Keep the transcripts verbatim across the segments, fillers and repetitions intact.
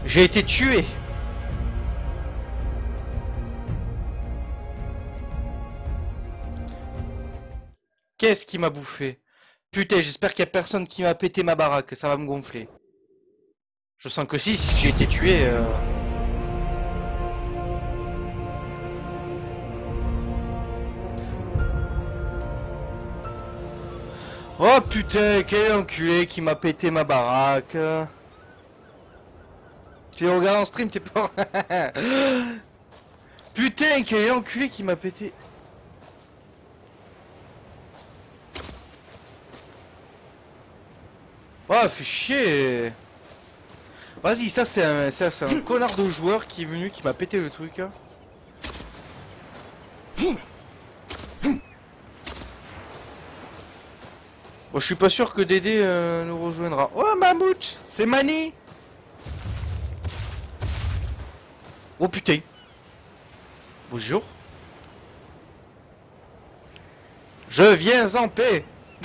J'ai été tué. Qu'est-ce qui m'a bouffé? Putain, j'espère qu'il y a personne qui m'a pété ma baraque, ça va me gonfler. Je sens que si, si j'ai été tué... Euh... Oh putain, quel enculé qui m'a pété ma baraque. Tu les regardes en stream, t'es pas... Putain, quel enculé qui m'a pété... Oh, fais chier. Vas-y, ça c'est un, ça, c'est un connard de joueur qui est venu, qui m'a pété le truc. Hein. Bon, je suis pas sûr que Dédé euh, nous rejoindra. Oh, Mammouth, c'est Mani. Oh putain. Bonjour. Je viens en paix.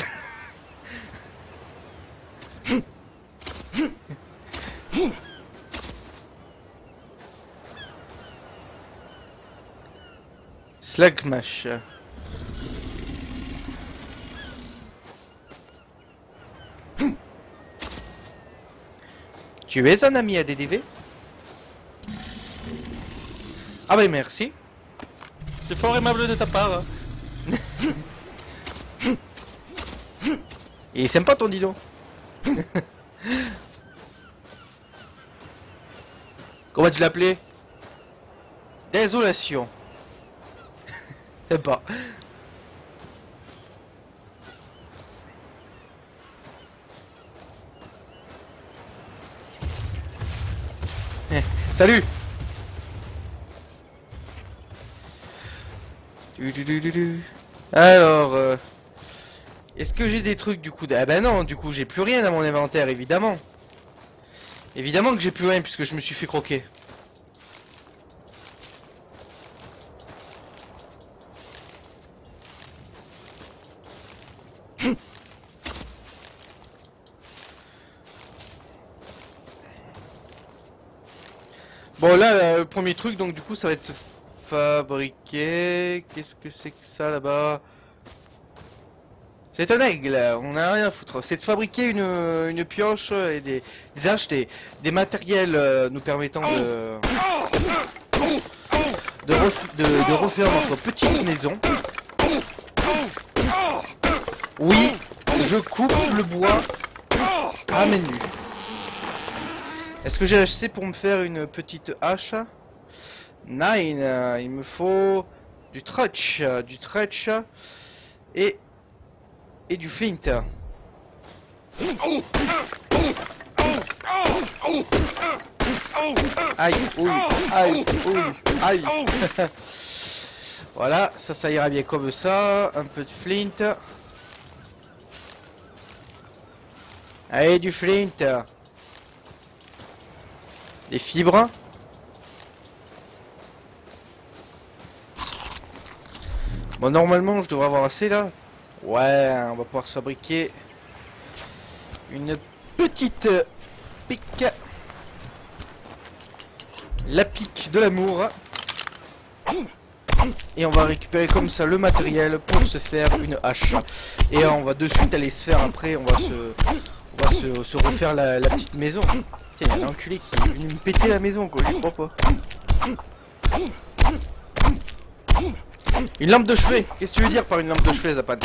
Slugmash. Tu es un ami à D D V? Ah bah merci. C'est fort aimable de ta part. Et sympa ton dino. Comment tu l'appelais? Désolation. Sympa. Salut. Alors, euh, est-ce que j'ai des trucs du coup? Ah bah non, du coup j'ai plus rien dans mon inventaire, évidemment. Évidemment que j'ai plus rien puisque je me suis fait croquer. Bon là, euh, le premier truc, donc du coup ça va être se fabriquer... Qu'est-ce que c'est que ça là-bas? C'est un aigle, on a rien à foutre. C'est de fabriquer une, une pioche et des, des haches, des, des matériels euh, nous permettant de... De, ref, de, de refaire notre petite maison. Oui, je coupe le bois à main nue. Est-ce que j'ai assez pour me faire une petite hache? Nine, il me faut du trutch, du trutch et et du flint. Aïe, oui, aïe, oui, aïe. Voilà, ça, ça ira bien comme ça. Un peu de flint. Allez, du flint. Des fibres. Bon, normalement, je devrais avoir assez là. Ouais, on va pouvoir se fabriquer une petite pique. La pique de l'amour. Et on va récupérer comme ça le matériel pour se faire une hache. Et on va de suite aller se faire après, on va se, on va se, se refaire la, la petite maison. Tiens, il y a un enculé qui est venu me péter la maison, quoi, je crois pas. Une lampe de chevet. Qu'est-ce que tu veux dire par une lampe de chevet, Zapan?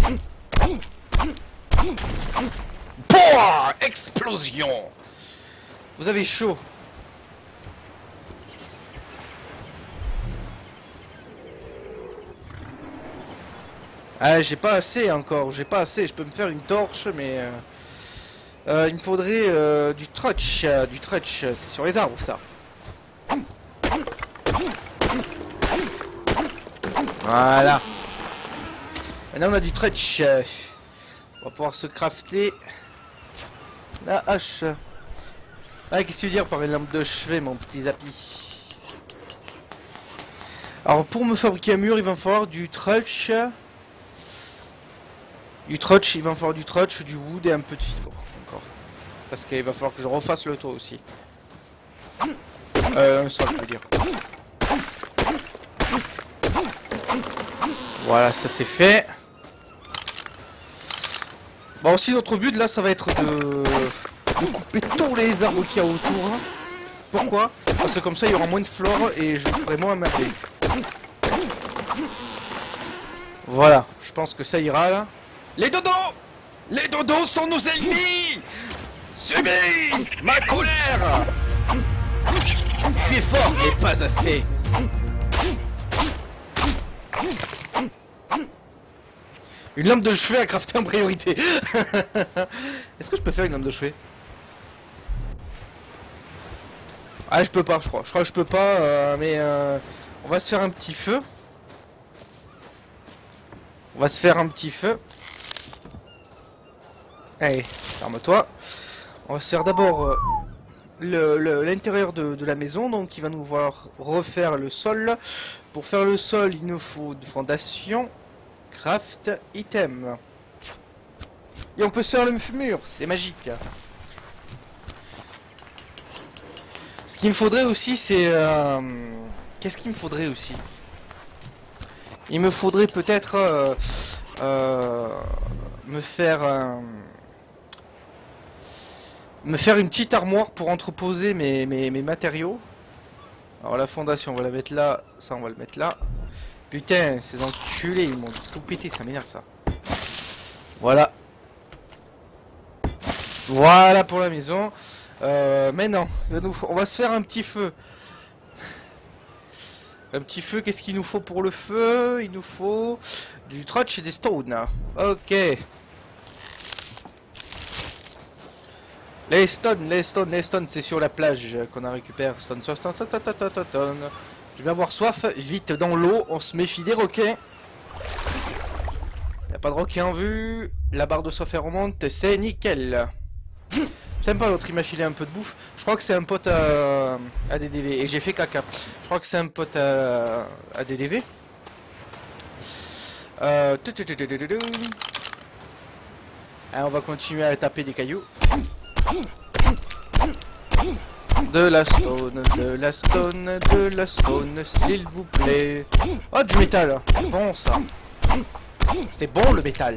Pouah, explosion. Vous avez chaud. Ah, j'ai pas assez encore, j'ai pas assez. Je peux me faire une torche, mais euh, euh, il me faudrait euh, du trutch, euh, du trutch. C'est sur les arbres, ça. Voilà. Maintenant on a du trutch. On va pouvoir se crafter la hache. Ah, qu'est-ce que tu veux dire par une lampe de chevet, mon petit Zappy? Alors pour me fabriquer un mur, il va me falloir du trutch. Du trutch, il va me falloir du trutch, du wood et un peu de fibre encore. Parce qu'il va falloir que je refasse le toit aussi. Euh, un sol, je veux dire. Voilà, ça c'est fait. Bon, aussi notre but là, ça va être de, de couper tous les arbres qu'il y a autour. Hein. Pourquoi? Parce que comme ça, il y aura moins de flore et je ferai moins merder. Voilà, je pense que ça ira là. Les dodos! Les dodos sont nos ennemis! Subis ma colère! Tu es fort, mais pas assez. Une lampe de chevet à crafter en priorité. Est-ce que je peux faire une lampe de chevet? Ah, je peux pas, je crois. Je crois que je peux pas, euh, mais euh, on va se faire un petit feu. On va se faire un petit feu. Allez, ferme-toi. On va se faire d'abord euh, l'intérieur de, de la maison, donc il va nous voir refaire le sol. Pour faire le sol, il nous faut une fondation. Craft item. Et on peut se faire le mur, c'est magique. Ce qu'il me faudrait aussi, c'est... Euh... Qu'est-ce qu'il me faudrait aussi? Il me faudrait peut-être euh, euh, me faire... Euh, me faire une petite armoire pour entreposer mes, mes, mes matériaux. Alors la fondation, on va la mettre là. Ça, on va le mettre là. Putain, ces enculés, ils m'ont tout pété, ça m'énerve ça. Voilà. Voilà pour la maison. Euh, maintenant, on va se faire un petit feu. Un petit feu, qu'est-ce qu'il nous faut pour le feu? Il nous faut du trotch et des stones. Ok. Les stones, les stones, les stones, c'est sur la plage qu'on a récupéré. Stone, stone, stone, stone, stone, stone, stone. Je vais avoir soif, vite dans l'eau, on se méfie des requins. Y'a pas de requins en vue, la barre de soif elle remonte, c'est nickel. Sympa l'autre, il m'a filé un peu de bouffe. Je crois que c'est un pote à, à D D V, et j'ai fait caca. Je crois que c'est un pote à, à D D V. Euh... Allez, on va continuer à taper des cailloux. De la stone, de la stone, de la stone, s'il vous plaît. Oh, du métal. Bon, ça. C'est bon, le métal.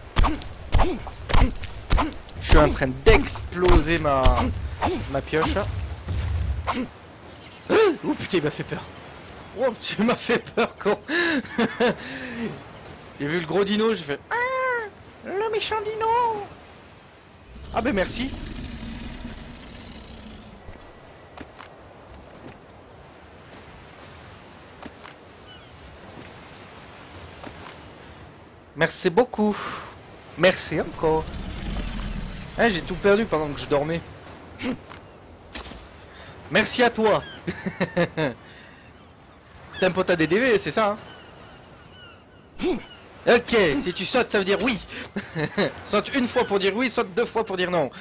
Je suis en train d'exploser ma... ma pioche. Oh, putain, il m'a fait peur. Oh, tu m'as fait peur, con. J'ai vu le gros dino, j'ai fait... Ah, le méchant dino. Ah, ben merci. Merci beaucoup. Merci encore. Hein, j'ai tout perdu pendant que je dormais. Merci à toi. T'es un pote à D D V, c'est ça hein? Ok, si tu sautes, ça veut dire oui. Saute une fois pour dire oui, saute deux fois pour dire non.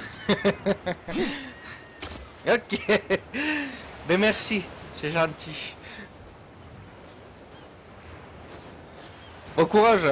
Ok. Mais merci, c'est gentil. Bon courage.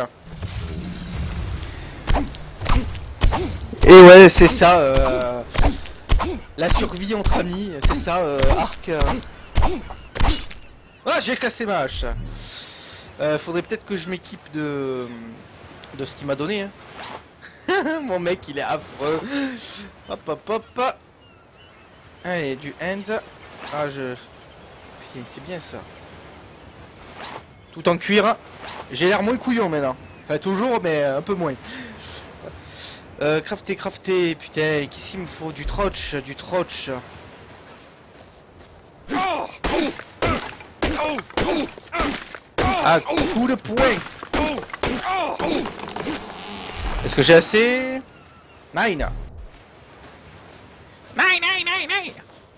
Et ouais, c'est ça. Euh, la survie entre amis, c'est ça. Euh, arc. Euh... Ah, j'ai cassé ma hache. Euh, faudrait peut-être que je m'équipe de de ce qu'il m'a donné. Hein. Mon mec, il est affreux. Hop, hop, hop. Allez, du hand. Ah, je. C'est bien ça. Tout en cuir. J'ai l'air moins couillon maintenant. Enfin, toujours, mais un peu moins. Euh, crafter, crafter. Putain, qu'est-ce qu'il me faut? Du trotch, du trotch. Ah, coup de poing. Est-ce que j'ai assez? Nine. Nine, nine, nine, nine.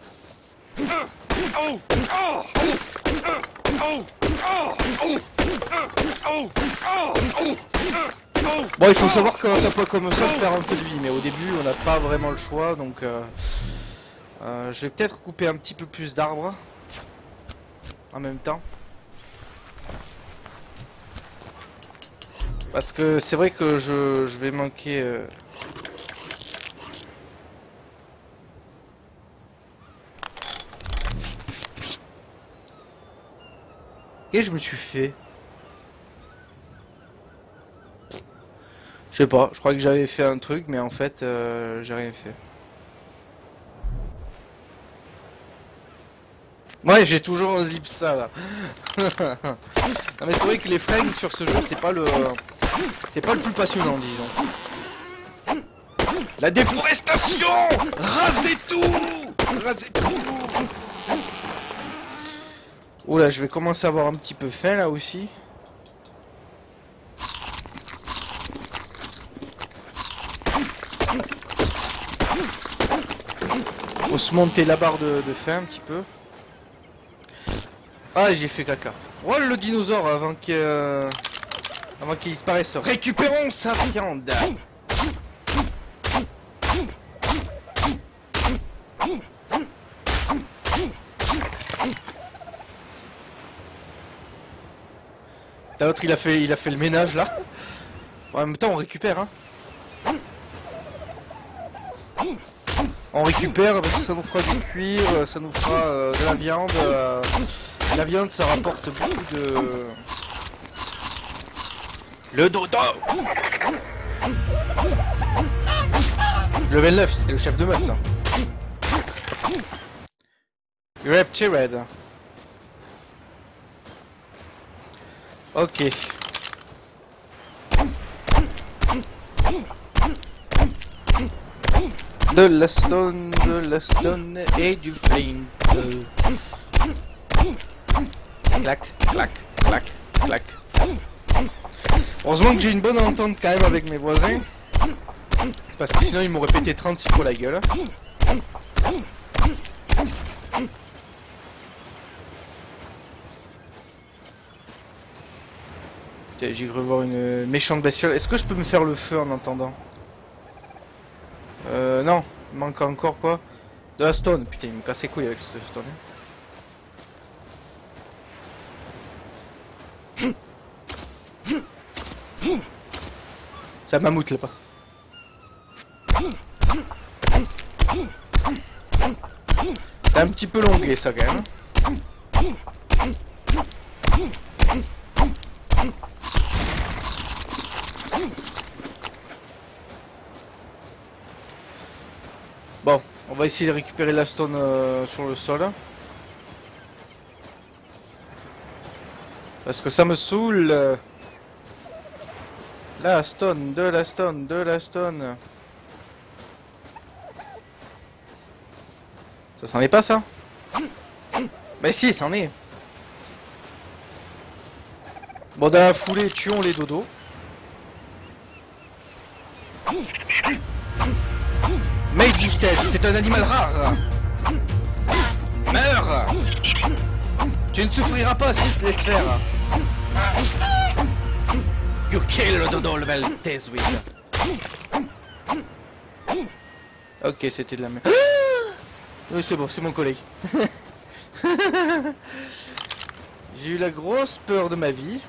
Bon, il faut savoir que quand un peu comme ça, je perds un peu de vie, mais au début, on n'a pas vraiment le choix, donc euh, euh, je vais peut-être couper un petit peu plus d'arbres en même temps. Parce que c'est vrai que je, je vais manquer... Euh... Qu'est-ce que je me suis fait? Je sais pas, je crois que j'avais fait un truc, mais en fait, euh, j'ai rien fait. Ouais, j'ai toujours un zip ça là. Non mais c'est vrai que les fringues sur ce jeu, c'est pas le, c'est pas le plus passionnant, disons. La déforestation, rasez tout, rasez tout. Oula, je vais commencer à avoir un petit peu faim là aussi. Faut se monter la barre de, de faim un petit peu. Ah, j'ai fait caca. Oh, le dinosaure avant qu'il euh, avant qu'il disparaisse. Récupérons sa viande. T'as l'autre, il a fait il a fait le ménage là. En même temps, on récupère hein. On récupère parce que ça nous fera du cuir, ça nous fera euh, de la viande. Euh, la viande, ça rapporte beaucoup de... Le dodo. Level neuf, c'était le chef de meute ça. Raptured. Ok. De la stone, de la stone et du flint. Clac, clac, clac, clac. Heureusement que j'ai une bonne entente quand même avec mes voisins. Parce que sinon ils m'auraient pété trente-six fois la gueule. J'ai cru voir une méchante bestiole. Est-ce que je peux me faire le feu en entendant? Euh, non, il manque encore quoi? De la stone, putain, il me casse les couilles avec cette stone. Ça mammouth là-bas. C'est un petit peu longué ça quand même. Bon, on va essayer de récupérer la stone euh, sur le sol. Parce que ça me saoule. La stone, de la stone, de la stone. Ça s'en est pas ça? Bah si, c'en est. Bon, dans la foulée, tuons les dodos. Mate Boosted, c'est un animal rare. Meurs. Tu ne souffriras pas si je te laisse faire. You kill le dodo level test with. Ok, c'était de la merde. Oui, c'est bon, c'est mon collègue. J'ai eu la grosse peur de ma vie.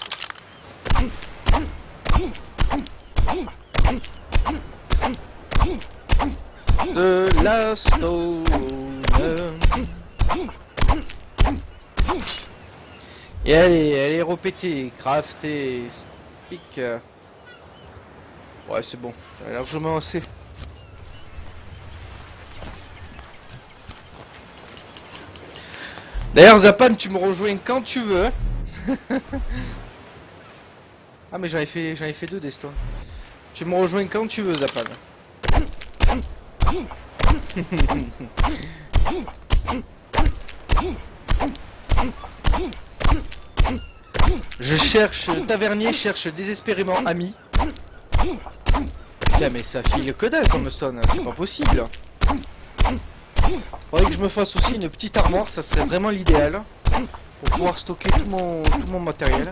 De la stone. Et elle est, elle est repétée, craftée, pique. Ouais, c'est bon, ça a largement assez. D'ailleurs, Zapan, tu me rejoins quand tu veux. Ah, mais j'en ai fait, j'en ai fait deux des stones. Tu me rejoins quand tu veux, Zapan. Je cherche, tavernier cherche désespérément ami. Putain, mais ça file que dalle comme sonne, c'est pas possible. Faudrait que je me fasse aussi une petite armoire, ça serait vraiment l'idéal. Pour pouvoir stocker tout mon, tout mon matériel.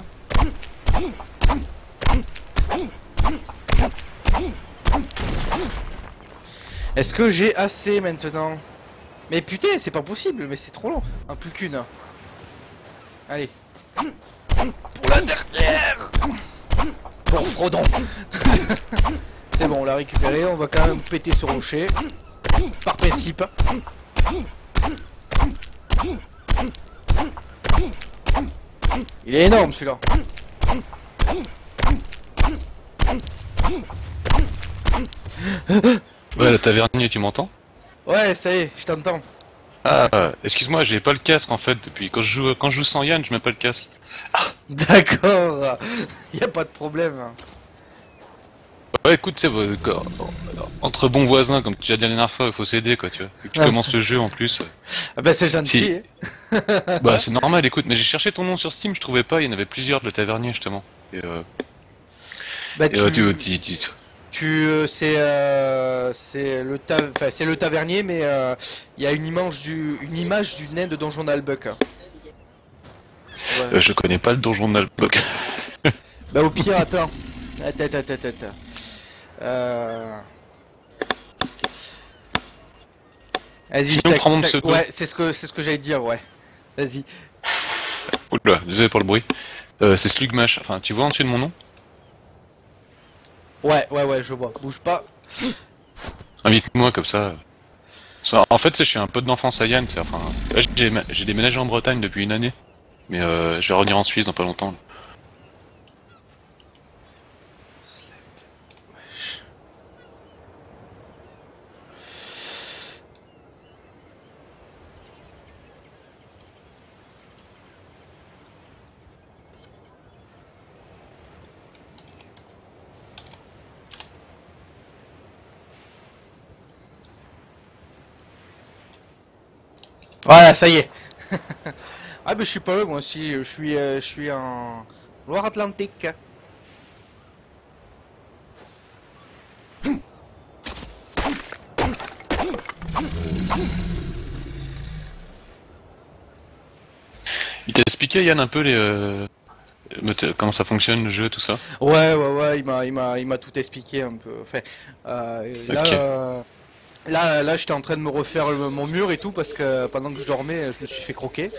Est-ce que j'ai assez maintenant? Mais putain, c'est pas possible, mais c'est trop long. Un plus qu'une. Allez. Pour la dernière. Pour Frodon. C'est bon, on l'a récupéré, on va quand même péter ce rocher. Par principe. Il est énorme celui-là. Ouais, la tavernier, tu m'entends? Ouais, ça y est, je t'entends. Ah, euh, excuse-moi, j'ai pas le casque en fait depuis quand je joue quand je joue sans Yann, je mets pas le casque. D'accord, y a pas de problème. Ouais, écoute, tu sais, euh, quand- entre bons voisins, comme tu as dit la dernière fois, il faut s'aider quoi, tu vois. Et que tu Ah. commences le jeu en plus. euh. Ah bah c'est gentil. Si. hein. Bah c'est normal, écoute, mais j'ai cherché ton nom sur Steam, je trouvais pas, il y en avait plusieurs de le tavernier justement. Et, euh, Bah et, euh, tu, tu, tu, tu- tu, euh, c'est, euh, c'est le ta, enfin c'est le tavernier, mais euh, il y a une image du, une image du nain de Donjon d'Albuck. Ouais. euh, je connais pas le donjon de Nalbok. Bah au pire, attends, attends, attends, attends, attends. Euh... Vas-y, Sinon, tac, prends mon tac. pseudo. Ouais, c'est ce que, c'est ce que j'allais dire, ouais. Vas-y. Oula, désolé pour le bruit. Euh, c'est Slugmash, enfin, tu vois en dessus de mon nom? Ouais, ouais, ouais, je vois. Bouge pas. Invite-moi comme ça. Ça, en fait, je suis un pote d'enfance à Yann, c'est- enfin, là, j'ai j'ai déménagé en Bretagne depuis une année, mais euh, je vais revenir en Suisse dans pas longtemps. Là. Voilà, ça y est. Ah, mais je suis pas loin, moi aussi. Je suis, euh, je suis en Loire-Atlantique. Il t'a expliqué Yann un peu les euh, me- te- comment ça fonctionne le jeu, tout ça? Ouais, ouais, ouais. Il m'a, il m'a, il m'a tout expliqué un peu. Enfin, euh, là, Ok. euh, là, là, j'étais en train de me refaire le- mon mur et tout parce que pendant que je dormais, je me suis fait croquer.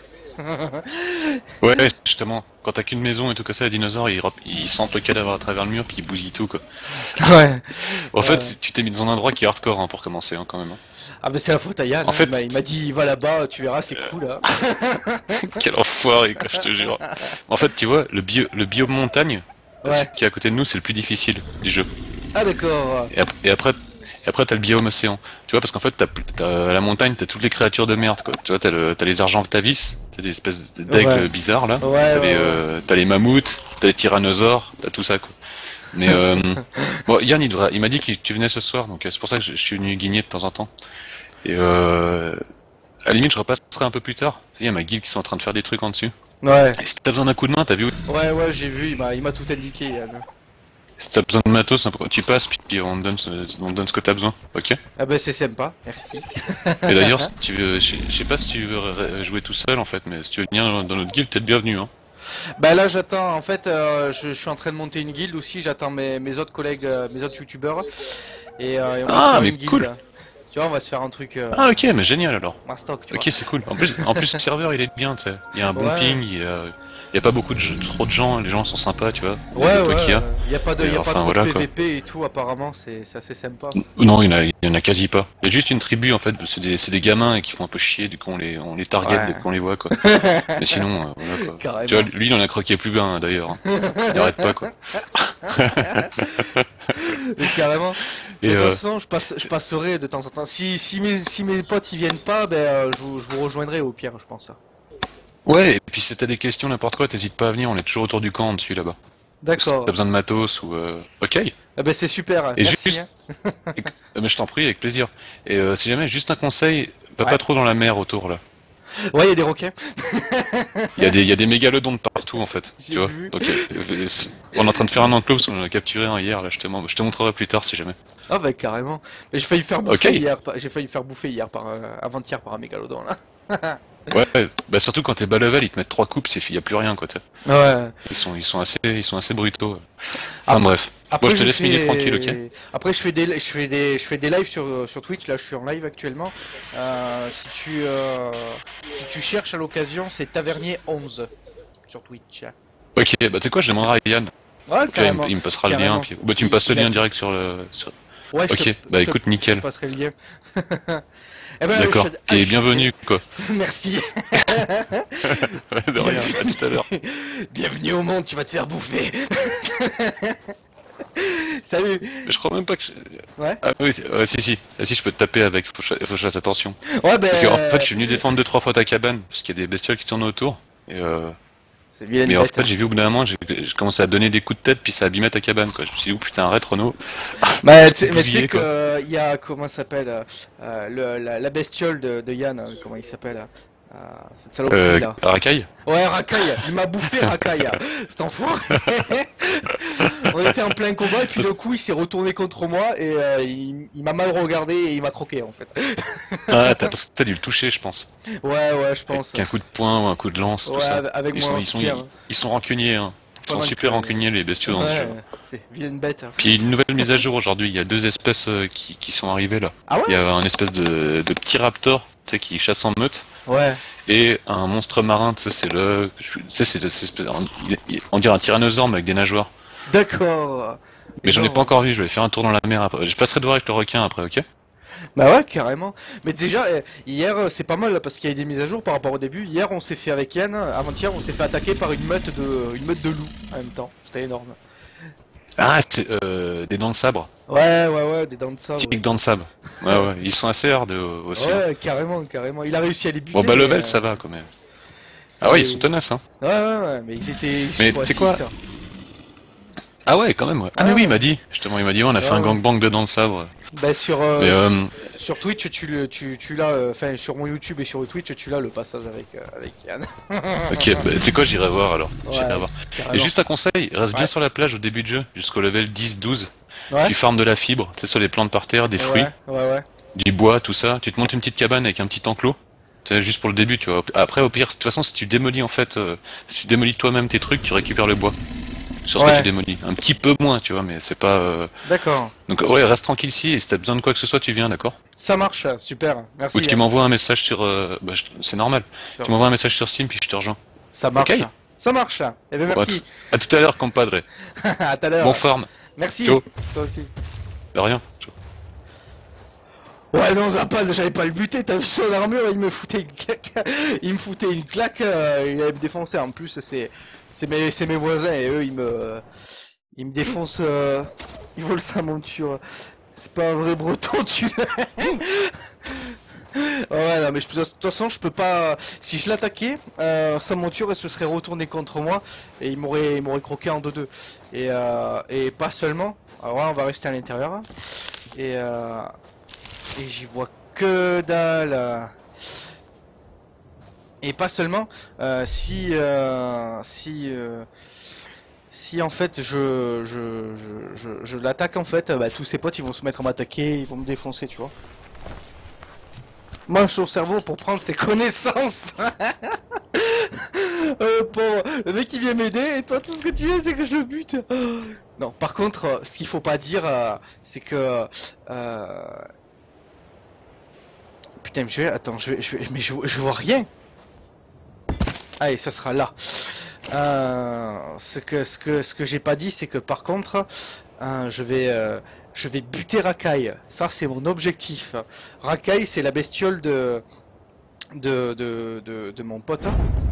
Ouais, ouais, justement, quand t'as qu'une maison et tout comme ça, les dinosaures ils, rep- ils sentent le cadavre à travers le mur puis ils bousillent tout quoi. Ouais. En Ouais. fait, tu t'es mis dans un endroit qui est hardcore hein, pour commencer hein, quand même. hein. Ah, mais c'est la faute à Yann. En hein. fait, il m'a- il m'a dit, va là-bas, tu verras, c'est Euh, cool. Hein. Quel enfoiré quoi, je te jure. En fait, tu vois, le bio, le biome montagne, Ouais. celui qui est à côté de nous, c'est le plus difficile du jeu. Ah, d'accord. Et, ap- et après, et après t'as le biome océan. Tu vois, parce qu'en fait, t'as, t'as à la montagne, t'as toutes les créatures de merde, quoi. Tu vois, t'as, le, t'as les argentavis, t'as des espèces d'aigles Ouais. bizarres là. Ouais, t'as, ouais, les, ouais. euh, t'as les mammouths, t'as les tyrannosaures, t'as tout ça, quoi. Mais euh, bon, Yann, il, devra- il m'a dit que tu venais ce soir, donc euh, c'est pour ça que je, je suis venu guigner de temps en temps. Et euh, à la limite, je repasserai un peu plus tard. Il y a ma guilde qui sont en train de faire des trucs en dessus. Ouais. Et si t'as besoin d'un coup de main, t'as vu où Ouais, ouais, j'ai vu, il m'a, il m'a tout indiqué, Yann. Si t'as besoin de matos, tu passes, puis on te donne ce, on te donne ce que t'as besoin, ok? Ah bah c'est sympa, merci. Et d'ailleurs, si tu veux, je je sais pas si tu veux ré- jouer tout seul en fait, mais si tu veux venir dans notre guild, t'es le bienvenu, hein. Bah là j'attends, en fait, euh, je, je suis en train de monter une guilde aussi, j'attends mes, mes autres collègues, euh, mes autres youtubeurs. Et, euh, et on va Ah, se faire mais une guilde. cool. Tu vois, on va se faire un truc euh, Ah, ok, mais génial alors. mastoc, tu Ok, c'est cool. En plus, en plus, le serveur il est bien, tu sais. Il y a un bon Ouais. ping, il y a, il y a pas beaucoup de jeux- trop de gens, les gens sont sympas, tu vois. vois. Le Ouais, peu ouais, qu'il y a. euh, y a pas de, Et y a enfin, pas trop voilà, de quoi. P V P et tout, apparemment, c'est c'est assez sympa. Non, il y en a, il y en a quasi pas. Il y a juste une tribu en fait, c'est des, c'est des gamins et qui font un peu chier, du coup on les, on les target Ouais. dès qu'on les voit, quoi. Mais sinon, euh, voilà quoi. Carrément. Tu vois, lui il en a croqué plus bien d'ailleurs. hein. Il arrête pas quoi. Mais carrément. Et de toute euh, façon, je, passe, je passerai de temps en temps. Si, si, mes, si mes potes ils viennent pas, ben euh, je, vous- je vous rejoindrai au pire, je pense. ouais, et puis si t'as des questions, n'importe quoi, t'hésites pas à venir, on est toujours autour du camp en dessus là-bas. Si D'accord. t'as besoin de matos ou euh... ok. Ah ben c'est super, Et merci. juste, hein. et- euh, mais je t'en prie, avec plaisir. Et euh, si jamais, juste un conseil, va Ouais. pas trop dans la mer autour là. Ouais, il y a des requins. Il y a des, il y a des mégalodons de partout en fait, J'ai tu vois. vu. Donc, euh, euh, on est en train de faire un enclos, parce qu'on en a capturé un hier là. Je te, mon- je te montrerai plus tard si jamais. Ah bah carrément. Mais j'ai failli faire bouffer Ok. hier, par- j'ai failli faire bouffer hier par euh, avant-hier par un mégalodon là. Ouais, bah surtout quand t'es bas level, ils te mettent trois coupes, c'est il y a plus rien quoi. tu sais. Ouais. Ils sont, ils sont assez, ils sont assez brutaux. Enfin Après- bref. Après, Bon, je te laisse fais- miner tranquille, ok. Après, je fais des, je fais des, je fais des lives sur, sur Twitch. Là, je suis en live actuellement. Euh, si tu, euh, si tu cherches à l'occasion, c'est Tavernier onze sur Twitch. Ok, bah tu sais quoi, je demanderai à Yann. Ouais, Puis là, il, carrément. me, il me passera Carrément. le lien. Puis... Bah, tu me Il- passes le il a- lien direct sur le. Sur... Ouais, je Ok, te, bah je te- écoute, je nickel. te passerai le lien. Eh ben, D'accord. je- Et bienvenue, quoi. Merci. Ouais, de rien, à tout à l'heure. Bienvenue au monde, tu vas te faire bouffer. Salut. Je crois même pas que... je- Ouais. Ah oui, c'est- ouais, si, si. Ah, si, je peux te taper avec, faut que je, faut que je fasse attention. Ouais, ben. Parce qu'en fait, je suis venu défendre deux trois fois ta cabane, parce qu'il y a des bestioles qui tournent autour. Et euh... C'est vilaine Mais en bête. fait, j'ai vu au bout d'un moment, j'ai j'ai commencé à donner des coups de tête, puis ça abîmait ta cabane, quoi. Je me suis dit, oh putain, arrête, Renaud. Bah, tu sais- mais tu bousillé, sais quoi. que il y a comment ça s'appelle euh, euh, le, la, la bestiole de, de Yann, euh, comment il s'appelle euh, cette saloperie Euh, là. Racaille. Ouais, Rakai, il m'a bouffé Rakai, cet enfoiré. On était en plein combat et puis le coup il s'est retourné contre moi et euh, il, il m'a mal regardé et il m'a croqué en fait. Ah, t'as, parce que t'as dû le toucher, je pense. Ouais, ouais, je pense. Avec un coup de poing ou un coup de lance, Ouais, tout ça. avec Ils mon sont, ils sont, lance-pierre. ils, ils sont rancuniers, hein. Ils sont Pendant super que- rancuniers, les bestiaux dans ce Ouais, jeu. c'est vilaine bête. Puis il y a une nouvelle mise à jour aujourd'hui, il y a deux espèces euh, qui, qui sont arrivées là. Ah Il y ouais? a un espèce de, de petit raptor, tu sais, qui chasse en meute, Ouais. et un monstre marin, tu sais, c'est le, tu sais, c'est cette espèce, on, il- on dirait un tyrannosaure mais avec des nageoires. D'accord. Mais j'en ai Non. pas encore vu, je vais faire un tour dans la mer après. Je passerai de voir avec le requin après, ok? Bah ouais, carrément. Mais déjà, euh, hier, euh, c'est pas mal là, parce qu'il y a eu des mises à jour par rapport au début. Hier, on s'est fait avec Yann, avant-hier, on s'est fait attaquer par une meute de, une meute de loups en même temps. C'était énorme. Ah, c'est euh, des dents de sabre, Ouais, ouais, ouais, des dents de sabre. typiques dents de sabre. Ouais, ouais, ils sont assez hard euh, aussi. hein. Ouais, carrément, carrément. Il a réussi à les buter. Bon bah mais, level euh, ça va quand même. Ah ouais, ouais, ils sont tenaces hein. Ouais, ouais, ouais, mais ils étaient. ils Mais étaient tu sais quoi six, hein. Ah ouais, quand même ouais. Ah mais Ah oui, ouais. il m'a dit, justement, il m'a dit ouais, on a fait Ouais, un ouais. gangbang de dents de sabre. Bah sur, euh, Mais euh, sur Twitch, tu, le- tu, tu l'as, euh, enfin sur mon YouTube et sur Twitch, tu l'as le passage avec, euh, avec Yann. ok, bah, tu sais quoi, j'irai voir alors. Ouais, J'irai voir. carrément. Et juste un conseil, reste bien Ouais. sur la plage au début de jeu, jusqu'au level dix douze. Ouais. Tu farmes de la fibre, tu sais, sur les plantes par terre, des fruits, Ouais, ouais, ouais. du bois, tout ça. Tu te montes une petite cabane avec un petit enclos. C'est juste pour le début, tu vois. Après, au pire, de toute façon, si tu démolis en fait, euh, si tu démolis toi-même tes trucs, tu récupères le bois. Sur ce Ouais. que tu démolis. Un petit peu moins, tu vois, mais c'est pas. euh, D'accord. Donc ouais, reste tranquille ici. Et si t'as besoin de quoi que ce soit, tu viens, d'accord? Ça marche, super. Merci. Ou tu Yann. m'envoies un message sur. euh, bah, je- c'est normal. Sur- Tu m'envoies un message sur Steam puis je te rejoins. Ça marche. Ok. Ça marche. Eh ben merci. À tout à l'heure, compadre. à tout à l'heure. Bon farm. Merci. Ciao. Toi aussi. De rien. Ouais, non, ça pas, j'avais pas le buté, t'as vu son armure, il me foutait une claque, il me foutait une claque, euh, il allait me défoncer. En plus, c'est, c'est mes, c'est mes voisins et eux, ils me, ils me défoncent, euh, ils volent sa monture. C'est pas un vrai breton, tu Ouais, non, mais je, de toute façon, je peux pas. Si je l'attaquais, euh, sa monture, elle se serait retournée contre moi et il m'aurait, il m'aurait croqué en deux deux. Et, euh, et pas seulement. Alors là, on va rester à l'intérieur. Et, euh, et j'y vois que dalle. Et pas seulement. Euh, si, euh, si, euh, si en fait je, je, je, je, je l'attaque en fait, bah, tous ses potes ils vont se mettre à m'attaquer, ils vont me défoncer, tu vois. Mange son cerveau pour prendre ses connaissances. euh, pauvre. Le mec il vient m'aider et toi tout ce que tu veux c'est que je le bute. Non, par contre, euh, ce qu'il faut pas dire, euh, c'est que... Euh... Putain, je vais... Attends, je vais... Je vais... Mais je, je vois rien. Allez, ça sera là. Euh... Ce que, ce que, ce que j'ai pas dit, c'est que par contre, euh, je vais... Euh... Je vais buter Rakai, ça c'est mon objectif. Rakai c'est la bestiole de de, de, de, de mon pote.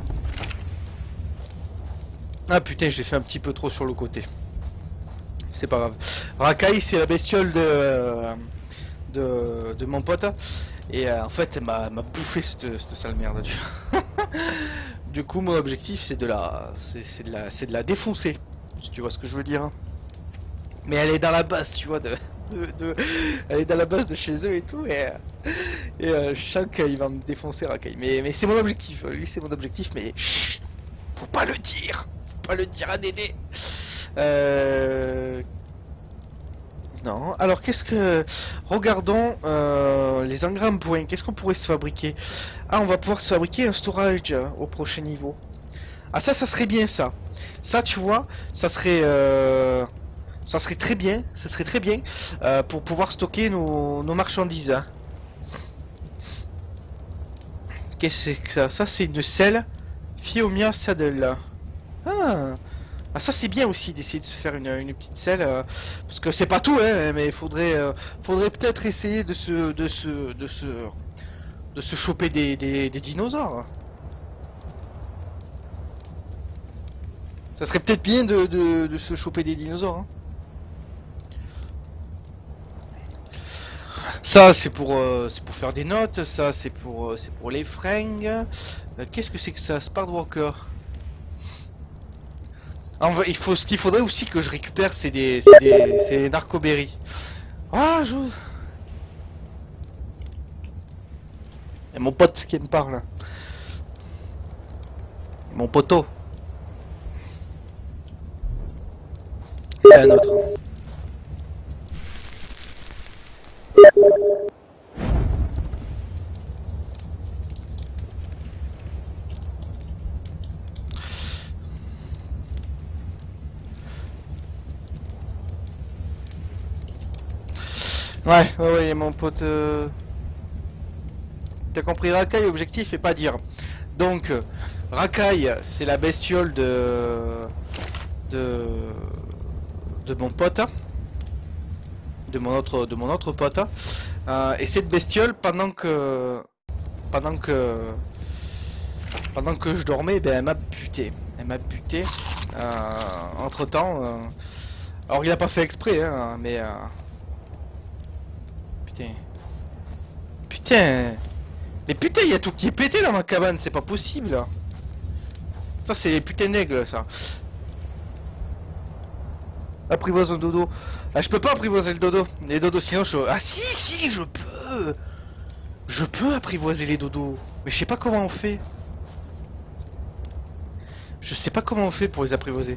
Ah putain, j'ai fait un petit peu trop sur le côté. C'est pas grave. Rakai c'est la bestiole de, de, de mon pote. Et euh, en fait elle m'a bouffé cette, cette sale merde. Du coup mon objectif c'est de la c'est de la c'est de la défoncer. Si tu vois ce que je veux dire. Mais elle est dans la base, tu vois, de, de, de, elle est dans la base de chez eux et tout, et, et euh, je sens qu'il va me défoncer Rakai. Mais, mais c'est mon objectif, lui c'est mon objectif, mais chut, faut pas le dire, faut pas le dire à Dédé. Euh... Non, alors qu'est-ce que... Regardons euh, les engrammes points, qu'est-ce qu'on pourrait se fabriquer? Ah, on va pouvoir se fabriquer un storage euh, au prochain niveau. Ah ça, ça serait bien ça. Ça, tu vois, ça serait... Euh... Ça serait très bien, ça serait très bien euh, pour pouvoir stocker nos, nos marchandises. Hein. Qu'est-ce que c'est que ça? Ça c'est une selle Fiomia Saddle. Ah, ah ça c'est bien aussi d'essayer de se faire une, une petite selle euh, parce que c'est pas tout hein, mais il faudrait euh, faudrait peut-être essayer de se de se de se de se choper des, des, des dinosaures. Ça serait peut-être bien de, de, de se choper des dinosaures. Hein. Ça c'est pour euh, c'est pour faire des notes, ça c'est pour euh, c'est pour les fringues. Euh, Qu'est-ce que c'est que ça, Spardwalker? Ah, il faut ce qu'il faudrait aussi que je récupère, c'est des c'est des c'est les narcoberries. Ah je. Et mon pote qui me parle. Et mon poteau. C'est un autre. Ouais, ouais, ouais, mon pote. Euh... T'as compris, Rakai, objectif et pas dire. Donc, Rakai, c'est la bestiole de. de. de mon pote. De mon autre, de mon autre pote. Euh, et cette bestiole, pendant que. Pendant que. Pendant que je dormais, ben elle m'a buté. Elle m'a buté. Euh, entre temps. Euh... Alors, il a pas fait exprès, hein, mais. Euh... Putain. Putain. Mais putain, il y a tout qui est pété dans ma cabane, c'est pas possible là. Ça, c'est les putains d'aigles, ça. Apprivoise un dodo. Ah, je peux pas apprivoiser le dodo. Les dodos, sinon je. Ah, si, si, je peux. Je peux apprivoiser les dodos. Mais je sais pas comment on fait. Je sais pas comment on fait pour les apprivoiser.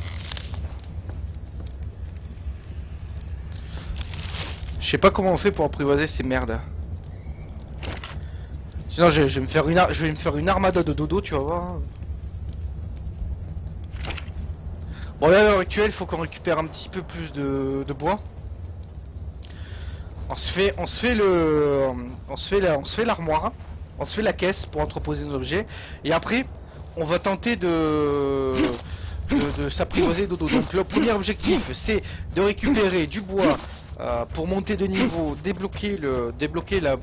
Je sais pas comment on fait pour apprivoiser ces merdes. Sinon je, je vais me faire une ar je vais me faire une armada de dodo, tu vas voir. Bon là à l'heure actuelle il faut qu'on récupère un petit peu plus de, de bois. On se fait on se fait le on se fait la, on se fait l'armoire, on se fait la caisse pour entreposer nos objets et après on va tenter de de, de s'apprivoiser dodo. Donc le premier objectif c'est de récupérer du bois euh, pour monter de niveau, débloquer le débloquer la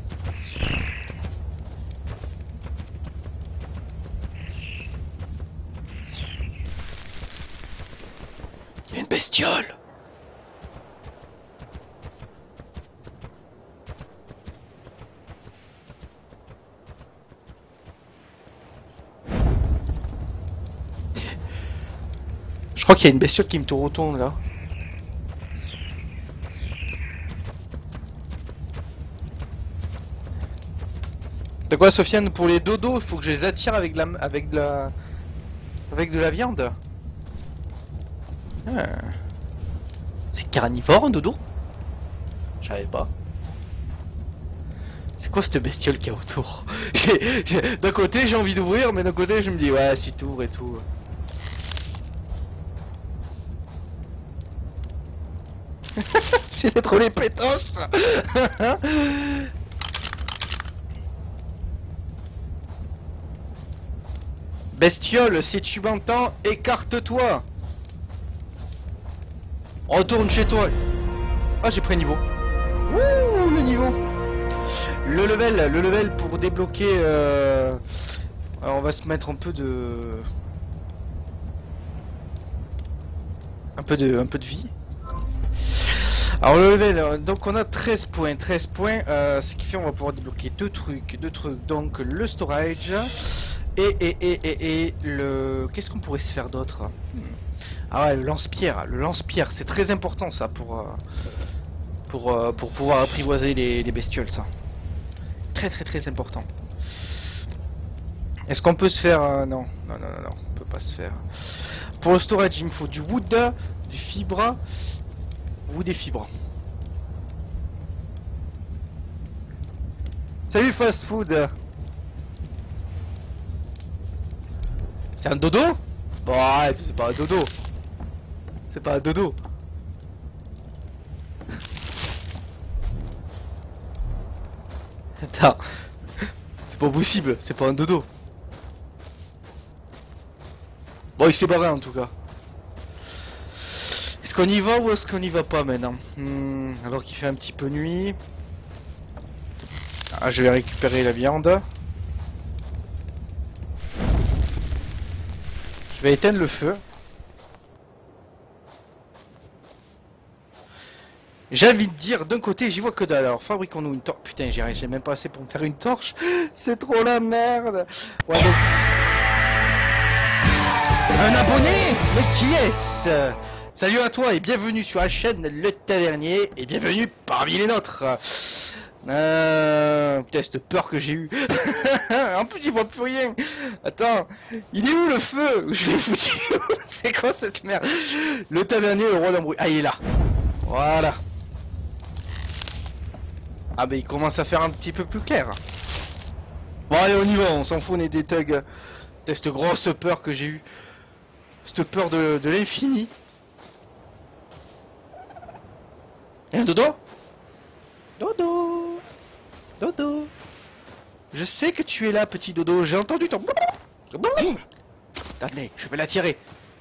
une bestiole. Je crois qu'il y a une bestiole qui me tourne autour là. De quoi, Sofiane? Pour les dodos, il faut que je les attire avec de la avec de la avec de la viande. Ah. C'est carnivore un dodo? Je savais pas. C'est quoi cette bestiole qu'il y a autour? D'un côté j'ai envie d'ouvrir, mais d'un côté je me dis ouais si t'ouvres et tout. J'ai trop les pétoches. Bestiole, si tu m'entends, écarte-toi. Retourne chez toi. Ah, j'ai pris un niveau. Ouh, le niveau. Le level, le level pour débloquer. Euh... Alors, on va se mettre un peu de, un peu de, un peu de vie. Alors le level, donc on a treize points, treize points, euh, ce qui fait on va pouvoir débloquer deux trucs, deux trucs, donc le storage et et et et, et le, qu'est-ce qu'on pourrait se faire d'autre? hmm. Ah ouais, le lance-pierre, le lance-pierre, c'est très important ça pour euh, pour euh, pour pouvoir apprivoiser les, les bestioles, ça. Très très très important. Est-ce qu'on peut se faire euh, non, non non non non, on peut pas se faire. Pour le storage, il me faut du wood, du fibre. Ou des fibres. Salut fast food. C'est un dodo? Bon arrête, c'est pas un dodo. C'est pas un dodo. Attends. C'est pas possible, c'est pas un dodo. Bon il s'est barré en tout cas. Est-ce qu'on y va ou est-ce qu'on y va pas maintenant? hmm, Alors qu'il fait un petit peu nuit. Ah, Ah, je vais récupérer la viande. Je vais éteindre le feu. J'ai envie de dire, d'un côté, j'y vois que dalle. Alors, fabriquons-nous une torche. Putain, j'ai même pas assez pour me faire une torche. C'est trop la merde. Ouais, donc... Un abonné? Mais qui est-ce? Salut à toi et bienvenue sur la chaîne Le Tavernier. Et bienvenue parmi les nôtres. Euh... Putain, cette peur que j'ai eue. En plus, il voit plus rien. Attends, il est où le feu? Je l'ai foutu. C'est quoi cette merde? Le Tavernier, le roi d'embrouille. Ah, il est là. Voilà. Ah bah il commence à faire un petit peu plus clair. Bon allez on y va, on s'en fout, on est des thugs. Putain, cette grosse peur que j'ai eue. Cette peur de, de l'infini. Et un dodo? Dodo. Dodo. Je sais que tu es là petit dodo, j'ai entendu ton... Attendez, je vais l'attirer.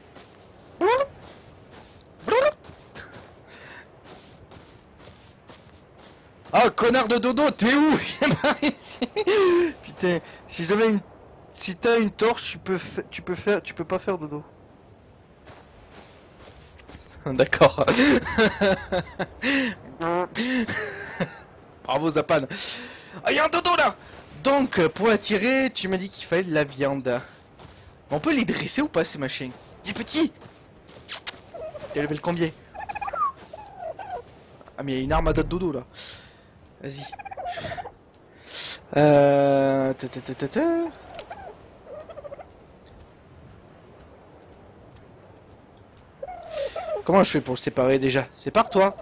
Oh connard de dodo, t'es où? Viens par ici. Putain, si j'avais une... Si t'as une torche, tu peux, fa... tu peux faire... Tu peux pas faire dodo. D'accord. Bravo Zapan. Ah, y'a un dodo là. Donc, pour l'attirer, tu m'as dit qu'il fallait de la viande. On peut les dresser ou pas ces machins? Il est petit. T'es level combien? Ah mais il y a une armada de dodo là. Vas-y. Euh... Ta -ta -ta -ta -ta. Comment je fais pour le séparer déjà? Sépare-toi.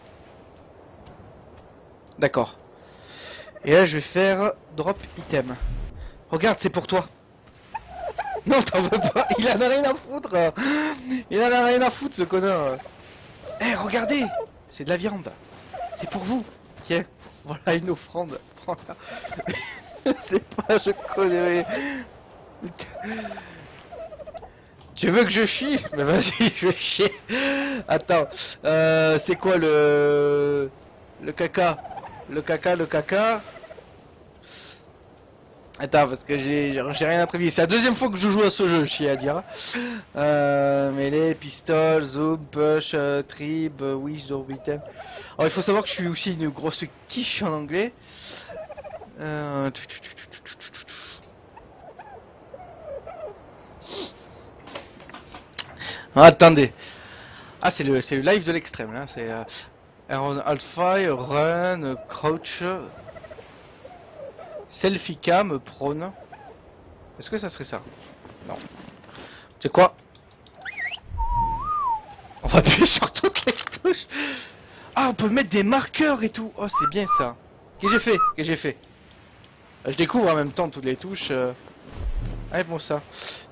D'accord. Et là je vais faire drop item. Regarde, c'est pour toi. Non, t'en veux pas. Il en a rien à foutre. Il en a rien à foutre ce connard. Eh, hey, regardez. C'est de la viande. C'est pour vous. Tiens. Voilà une offrande. Prends-la. Je sais pas, je connais. Tu veux que je chie? Mais vas-y, je vais chier. Attends. Euh, c'est quoi le... Le caca? Le caca, le caca. Attends, parce que j'ai rien attribué. C'est la deuxième fois que je joue à ce jeu, je chier à dire. Euh, mêlée, pistol, zoom, push, euh, trib, euh, wish, drop item. Alors il faut savoir que je suis aussi une grosse quiche en anglais. Euh... Ah, attendez. Ah c'est le c'est le live de l'extrême là. C'est euh, Alpha, Run, Crouch, Selfie Cam, Prone. Est-ce que ça serait ça? Non. C'est quoi? On va appuyer sur toutes les touches. Ah, on peut mettre des marqueurs et tout. Oh, c'est bien ça. Qu'est-ce que j'ai fait? Qu'est-ce que j'ai fait? Je découvre en même temps toutes les touches. Euh... Allez, bon ça.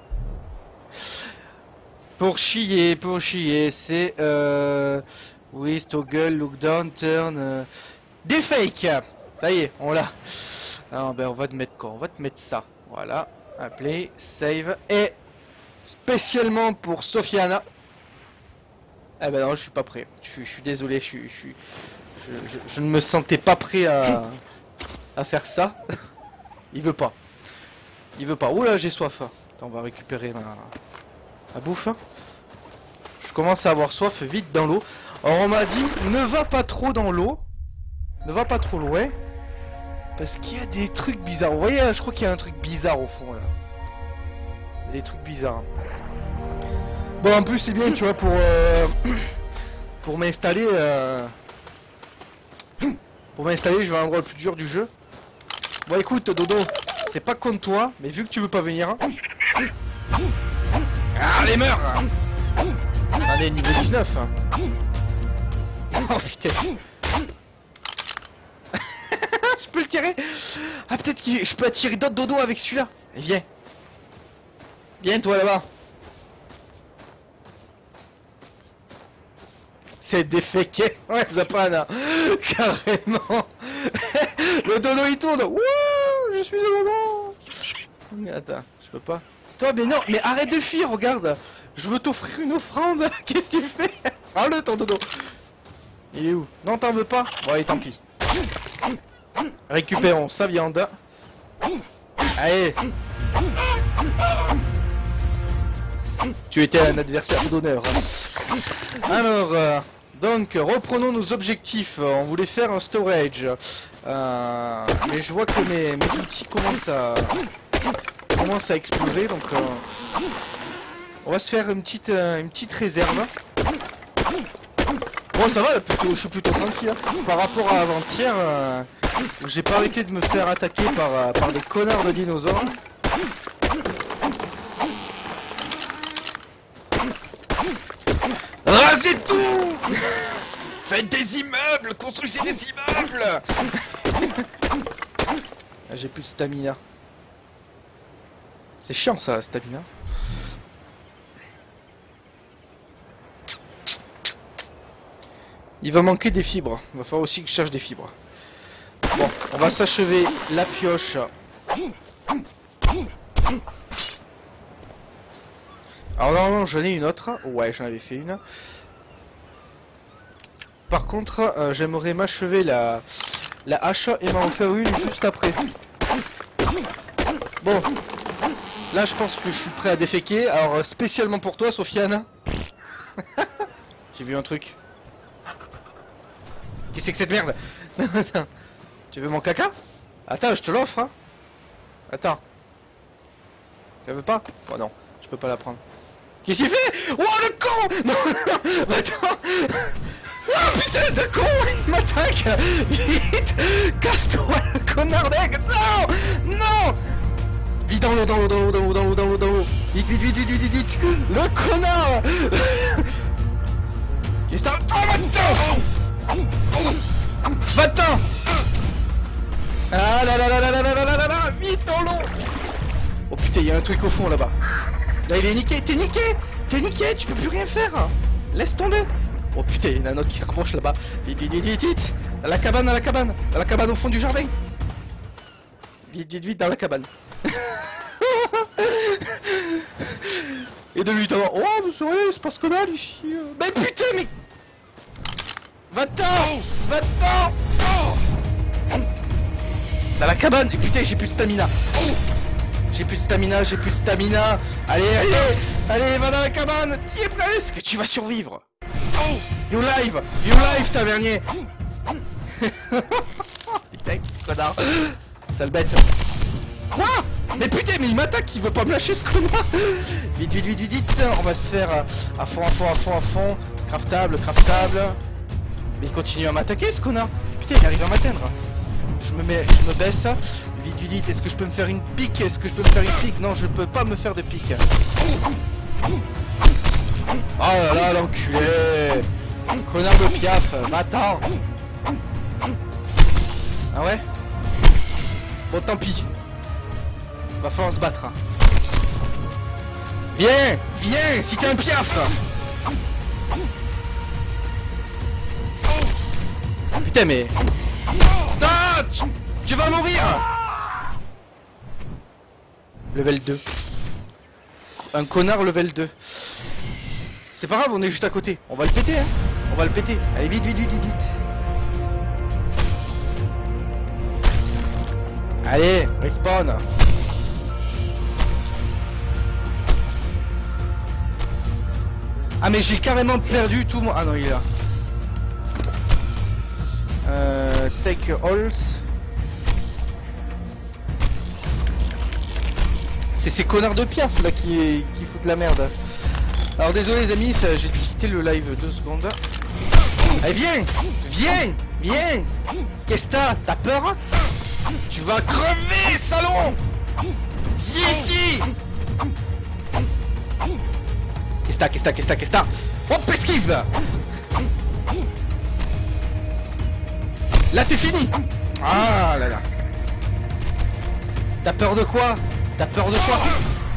Pour chier, pour chier, c'est euh... oui, toggle, look down, turn. Euh... Des fakes. Ça y est, on l'a. Alors, ben, on va te mettre quoi? On va te mettre ça. Voilà. Appelez, save. Et spécialement pour Sofiana. Ah ben non, je suis pas prêt. Je suis, je suis désolé, je suis, je, suis je, je, je ne me sentais pas prêt à, à faire ça. Il veut pas. Il veut pas. Oula, j'ai soif. Attends, on va récupérer la, la bouffe. Je commence à avoir soif vite dans l'eau. Alors on m'a dit, ne va pas trop dans l'eau. Ne va pas trop loin. Parce qu'il y a des trucs bizarres. Vous voyez, je crois qu'il y a un truc bizarre au fond là. Il y a des trucs bizarres. Bon, en plus c'est bien, tu vois, pour euh, pour m'installer euh, pour m'installer, je vais à l'endroit le plus dur du jeu. Bon, écoute, Dodo, c'est pas contre toi, mais vu que tu veux pas venir, hein. Allez, meurs. Allez, niveau dix-neuf. Hein. Oh putain. Je peux le tirer. Ah, peut-être que je peux attirer d'autres dodos avec celui-là. Viens. Viens, toi là-bas. C'est déféqué. Ouais, Zapan. Carrément. Le dodo il tourne. Wouh, je suis dodo. Mais attends, je peux pas. Toi, mais non, mais arrête de fuir, regarde. Je veux t'offrir une offrande. Qu'est-ce que tu fais? Prends-le ton dodo. Il est où? Non, t'en veux pas? Bon, allez, tant pis. Récupérons sa viande. Allez. Tu étais un adversaire d'honneur. Alors, euh, donc, reprenons nos objectifs. On voulait faire un storage. Euh, mais je vois que mes, mes outils commencent à, commencent à exploser. Donc, euh, on va se faire une petite, euh, une petite réserve. Bon, ça va, là, plutôt, je suis plutôt tranquille. Hein. Par rapport à avant-hier, euh, j'ai pas arrêté de me faire attaquer par, euh, par des connards de dinosaures. Rasez tout. Faites des immeubles, construisez des immeubles. J'ai plus de stamina. C'est chiant ça, la stamina. Il va manquer des fibres. Il va falloir aussi que je cherche des fibres. Bon, on va s'achever la pioche. Alors normalement j'en ai une autre. Ouais, j'en avais fait une. Par contre, euh, j'aimerais m'achever la, la hache et m'en faire une juste après. Bon. Là je pense que je suis prêt à déféquer. Alors spécialement pour toi Sofiane. J'ai vu un truc. Qu'est-ce que c'est que cette merde? Tu veux mon caca? Attends, je te l'offre. Hein. Attends. Tu veux pas? Oh non, je peux pas la prendre. Qu'est-ce qu'il fait? Oh le con! Non, non, attends. Oh putain, le con, il m'attaque. Vite, casse-toi, le connard d'aigle. Non, non. Vite dans l'eau, dans l'eau, dans l'eau, dans l'eau, dans l'eau, dans l'eau, dans l'eau. Vite, vite, vite, vite, vite, vite. Le connard. Qu'est-ce que ça? Oh, va-t'en. Va-t'en. Ah là là là là là là là là là là. Vite dans l'eau. Oh putain, il y a un truc au fond là-bas. Là il est niqué, t'es niqué. T'es niqué, tu peux plus rien faire. Laisse tomber. Oh putain, il y en a un autre qui se rapproche là-bas. Vite, vite, vite, vite, vite. Dans la cabane, dans la cabane. Dans la cabane au fond du jardin. Vite, vite, vite, dans la cabane. Et de lui, t'as... Oh, mais c'est vrai, c'est parce que là, ici... Euh... Mais putain, mais... Va-t'en. Va-t'en. Dans la cabane. Et putain, j'ai plus de stamina. J'ai plus de stamina, j'ai plus de stamina. Allez, allez. Allez, va dans la cabane. T'y es presque. Tu vas survivre. You live. You live, tavernier. Putain, connard. Sale bête. Quoi? Mais putain, mais il m'attaque, il veut pas me lâcher ce connard. Vite, vite, vite, vite, vite. On va se faire à fond, à fond, à fond, à fond. Craftable, craftable. Mais il continue à m'attaquer ce connard. Putain, il arrive à m'atteindre. Je me mets, je me baisse. Vite, vite, vite. Est-ce que je peux me faire une pique? Est-ce que je peux me faire une pique? Non, je peux pas me faire de pique. Oh là là, l'enculé. Connard de piaf. M'attends. Ah ouais? Bon, tant pis. Va falloir se battre. Viens, viens, si t'es un piaf. Putain, mais... Ah, tu, tu vas mourir. Level deux. Un connard level deux. C'est pas grave, on est juste à côté. On va le péter, hein. On va le péter. Allez, vite, vite, vite, vite, vite. Allez, respawn. Ah mais j'ai carrément perdu tout mon... Ah non, il est là. Euh, take alls. C'est ces connards de piaf là qui, qui foutent la merde. Alors désolé les amis, j'ai dû quitter le live deux secondes. Allez viens. Viens. Viens. Qu'est-ce que t'as? T'as peur? Tu vas crever, salon. Viens ici. Qu'est-ce que t'as? Qu'est-ce que t'as? Qu'est-ce que t'as? Qu'est-ce que t'as? Hop, esquive. Là t'es fini. Ah là là. T'as peur de quoi? T'as peur de quoi?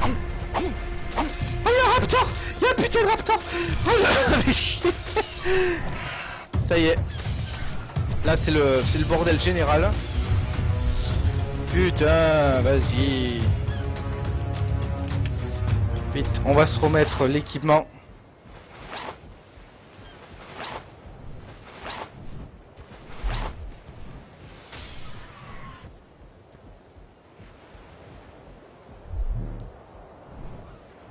Oh y'a un raptor. Y'a un putain de raptor. Oh là là. Ça y est. Là c'est le c'est le bordel général. Putain, vas-y. Vite, on va se remettre l'équipement.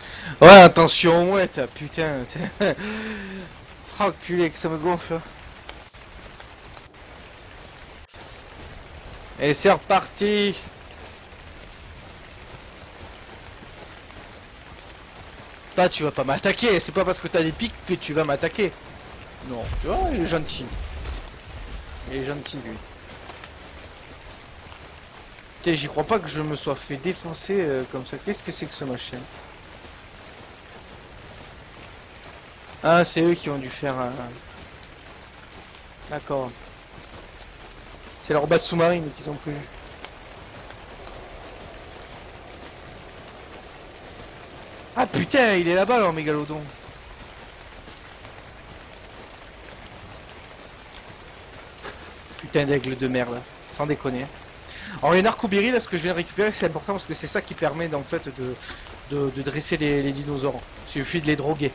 Ouais, attention aux mouettes, putain. c'est- Oh, culé, que ça me gonfle. Et c'est reparti. Toi, tu vas pas m'attaquer. C'est pas parce que t'as des pics que tu vas m'attaquer. Non, tu vois, il est gentil. Il est gentil, lui. Putain, j'y crois pas que je me sois fait défoncer euh, comme ça. Qu'est-ce que c'est que ce machin? Ah, c'est eux qui ont dû faire un... D'accord. C'est leur base sous-marine qu'ils ont prévu. Ah putain, il est là-bas leur mégalodon. Putain d'aigle de merde, sans déconner. Alors les narcoberries là, ce que je viens de récupérer, c'est important parce que c'est ça qui permet en fait de, de, de dresser les, les dinosaures. Il suffit de les droguer.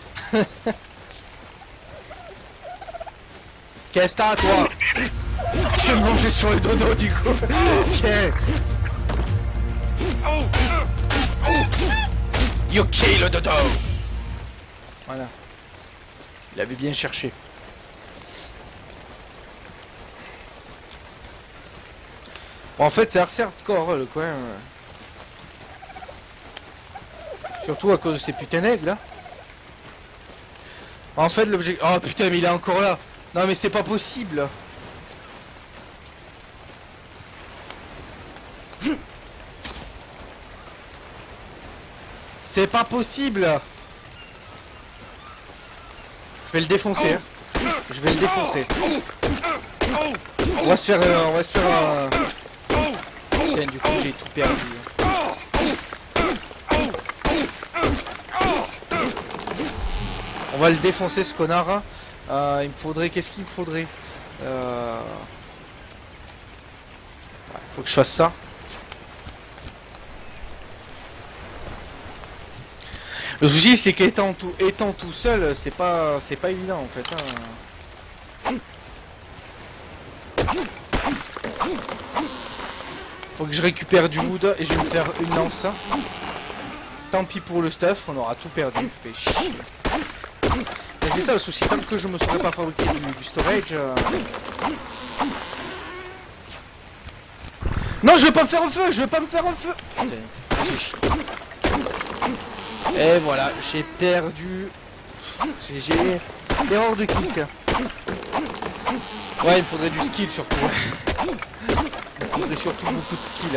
Qu'est-ce que t'as toi? Tu vas me manger sur le dodo du coup. Tiens. You kill le dodo. Voilà. Il avait bien cherché. Bon, en fait c'est assez hardcore le coin. Surtout à cause de ces putains d'aigles là. En fait l'objectif... Oh putain mais il est encore là. Non mais c'est pas possible. C'est pas possible. Je vais le défoncer. Hein. Je vais le défoncer. On va se faire... Euh, on va se faire... Euh... Putain du coup j'ai tout perdu. On va le défoncer ce connard. Euh, il me faudrait... Qu'est-ce qu'il me faudrait euh... ouais, faut que je fasse ça. Le souci c'est qu'étant tout, étant tout seul, c'est pas, c'est pas évident en fait. Hein. Faut que je récupère du wood et je vais me faire une lance. Tant pis pour le stuff, on aura tout perdu. Fait chier. Mais c'est ça le souci, tant que je me serais pas fabriqué du, du storage. Euh... Non, je vais pas me faire un feu, je vais pas me faire un feu. Putain, j'ai chié. Et voilà, j'ai perdu. J'ai erreur de kick. Ouais, il me faudrait du skill surtout. Il me faudrait surtout beaucoup de skill.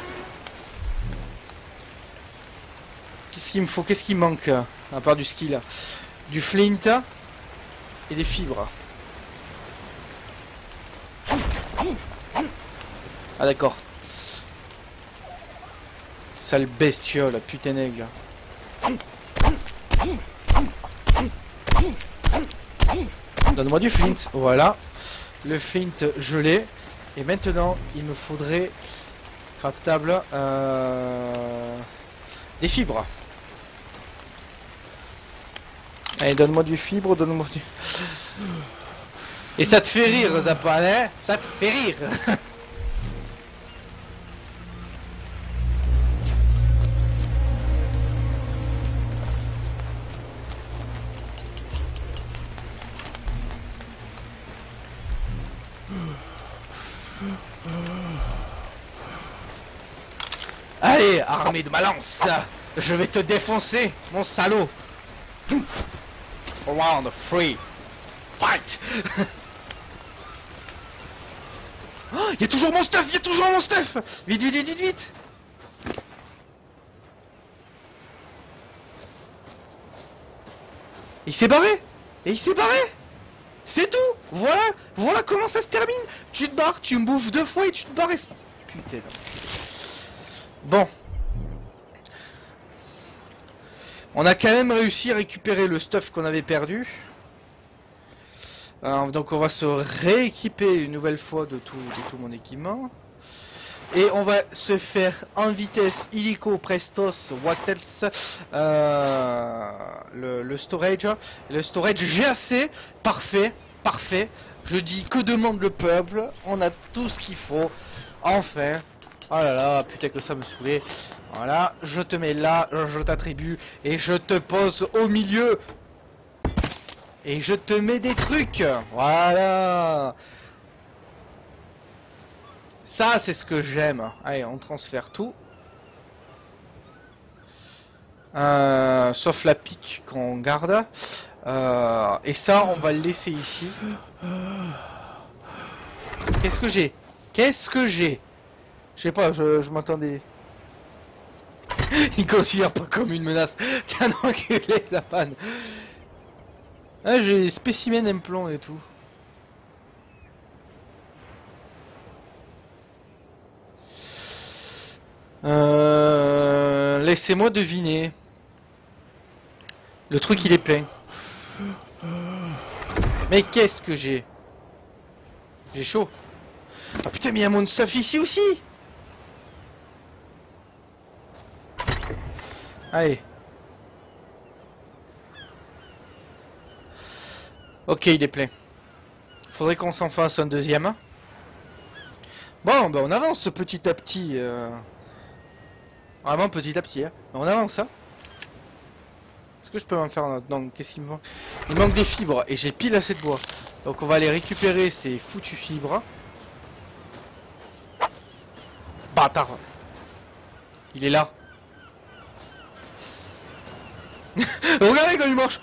Qu'est-ce qu'il me faut? Qu'est-ce qui me manque à part du skill? Du flint et des fibres. Ah d'accord. Sale bestiole, putain d'aigle. Donne-moi du flint, voilà. Le flint, je l'ai. Et maintenant, il me faudrait craftable euh, des fibres. Allez, donne-moi du fibre, donne-moi du... Et ça te fait rire, Zapan, hein? Ça te fait rire. Allez, armée de ma lance, je vais te défoncer, mon salaud. Round three, fight. Oh, y a toujours mon stuff, y a toujours mon stuff. Vite, vite, vite, vite, vite. Il s'est barré. Et il s'est barré. C'est tout. Voilà, voilà comment ça se termine. Tu te barres, tu me bouffes deux fois et tu te barres. Et... Putain. Bon. On a quand même réussi à récupérer le stuff qu'on avait perdu. Alors, donc on va se rééquiper une nouvelle fois de tout, de tout mon équipement. Et on va se faire en vitesse illico prestos what else euh, le, le storage. Le storage j'ai assez. Parfait, parfait. Je dis que demande le peuple. On a tout ce qu'il faut. Enfin. Oh là là, putain que ça me saoulait. Voilà, je te mets là, je t'attribue et je te pose au milieu. Et je te mets des trucs. Voilà. Ça, c'est ce que j'aime. Allez, on transfère tout. Euh, sauf la pique qu'on garde. Euh, et ça, on va le laisser ici. Qu'est-ce que j'ai? Qu'est-ce que j'ai? Je sais pas, je, je m'attendais. Il considère pas comme une menace. Tiens, enculé, ça panne. Ah, j'ai des spécimens implants et tout. Euh... Laissez-moi deviner. Le truc il est plein. Mais qu'est-ce que j'ai? J'ai chaud. Ah putain, mais il y a mon stuff ici aussi. Allez. Ok, il est plein. Faudrait qu'on s'en fasse un deuxième. Bon, ben on avance petit à petit. Euh... Vraiment petit à petit. Hein. On avance. Hein. Est-ce que je peux en faire un autre? Non, qu'est-ce qu'il me manque? Il manque des fibres et j'ai pile assez de bois. Donc on va aller récupérer ces foutues fibres. Bâtard. Il est là. Regardez quand il marche.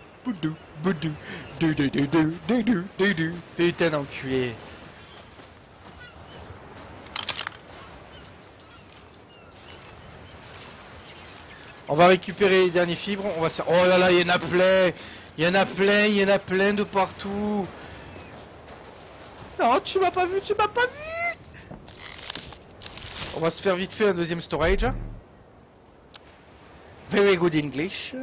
Putain d'enculé. On va récupérer les dernières fibres. On va se... Oh là là, il y en a plein. Il y en a plein, il y en a plein de partout. Non, tu m'as pas vu, tu m'as pas vu. On va se faire vite fait un deuxième storage. Very good English.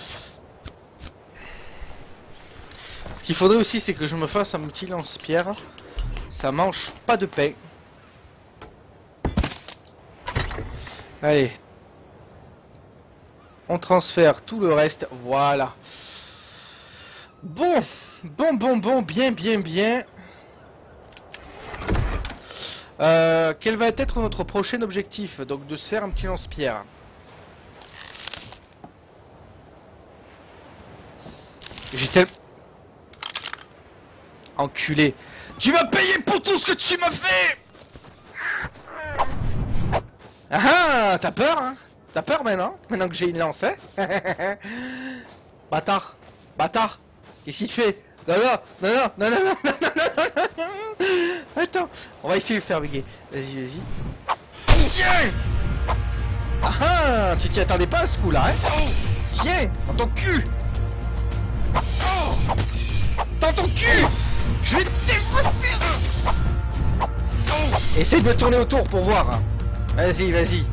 Ce qu'il faudrait aussi, c'est que je me fasse un petit lance-pierre. Ça mange pas de pain. Allez. On transfère tout le reste. Voilà. Bon. Bon, bon, bon. Bien, bien, bien. Euh, quel va être notre prochain objectif? Donc de se faire un petit lance-pierre. J'ai tellement... Enculé. Tu vas payer pour tout ce que tu m'as fait. Ah ah, t'as peur, hein? T'as peur maintenant? Maintenant que j'ai une lance, hein? Bâtard. Bâtard. Qu'est-ce qu'il fait? Non, non, non, non, non, non, non, non, non, non, non. Attends. On va essayer de le faire bugger. Vas-y, vas-y. Tiens! Ah ah, tu t'y attendais pas à ce coup-là, hein? Tiens, dans ton cul! Dans ton cul! Je vais te défoncer! Essaye de me tourner autour pour voir. Vas-y, vas-y.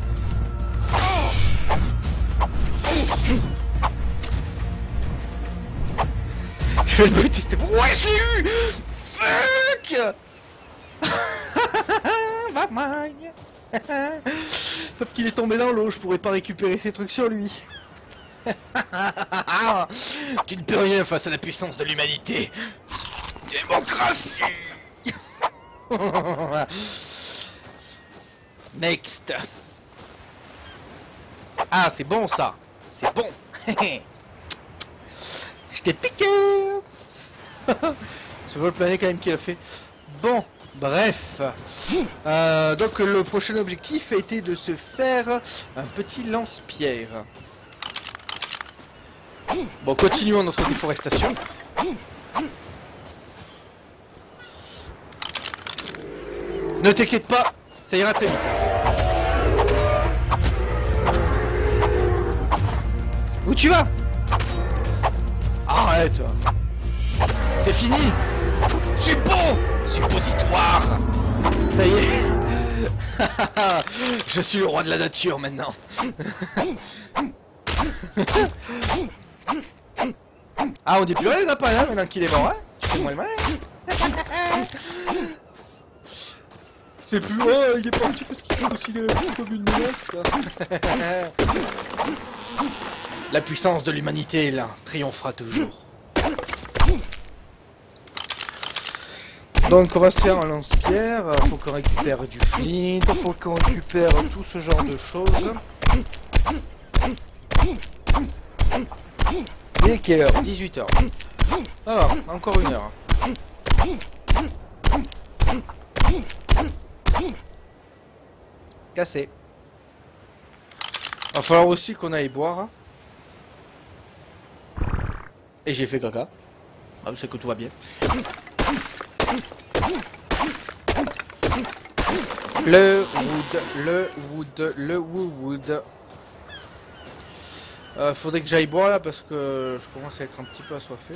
Je vais le buter, c'était bon. Ouais, je l'ai eu! Fuck! Bye. Sauf qu'il est tombé dans l'eau, je pourrais pas récupérer ces trucs sur lui. Tu ne peux rien face à la puissance de l'humanité. Démocratie. Next. Ah, c'est bon ça. C'est bon. Je t'ai piqué. Je veux le planer quand même qu'il a fait. Bon, bref. Euh, donc le prochain objectif a été de se faire un petit lance-pierre. Bon, continuons notre déforestation. Ne t'inquiète pas, ça ira très vite. Où tu vas? Arrête. C'est fini. C'est bon. Suppositoire. Ça y est. Je suis le roi de la nature maintenant. Ah, on dit plus rien, n'a pas là, maintenant qu'il est mort, hein? Tu fais moins le mal. C'est plus oh, il est parti parce qu'il est considéré comme une menace. La puissance de l'humanité, là, triomphera toujours. Donc on va se faire un lance-pierre, faut qu'on récupère du flint, faut qu'on récupère tout ce genre de choses. Il est quelle heure? dix-huit heures. Ah, encore une heure. Cassé. Va falloir aussi qu'on aille boire. Et j'ai fait caca. Ah, c'est que tout va bien. Le wood, le wood, le wood. Euh, faudrait que j'aille boire là parce que je commence à être un petit peu assoiffé.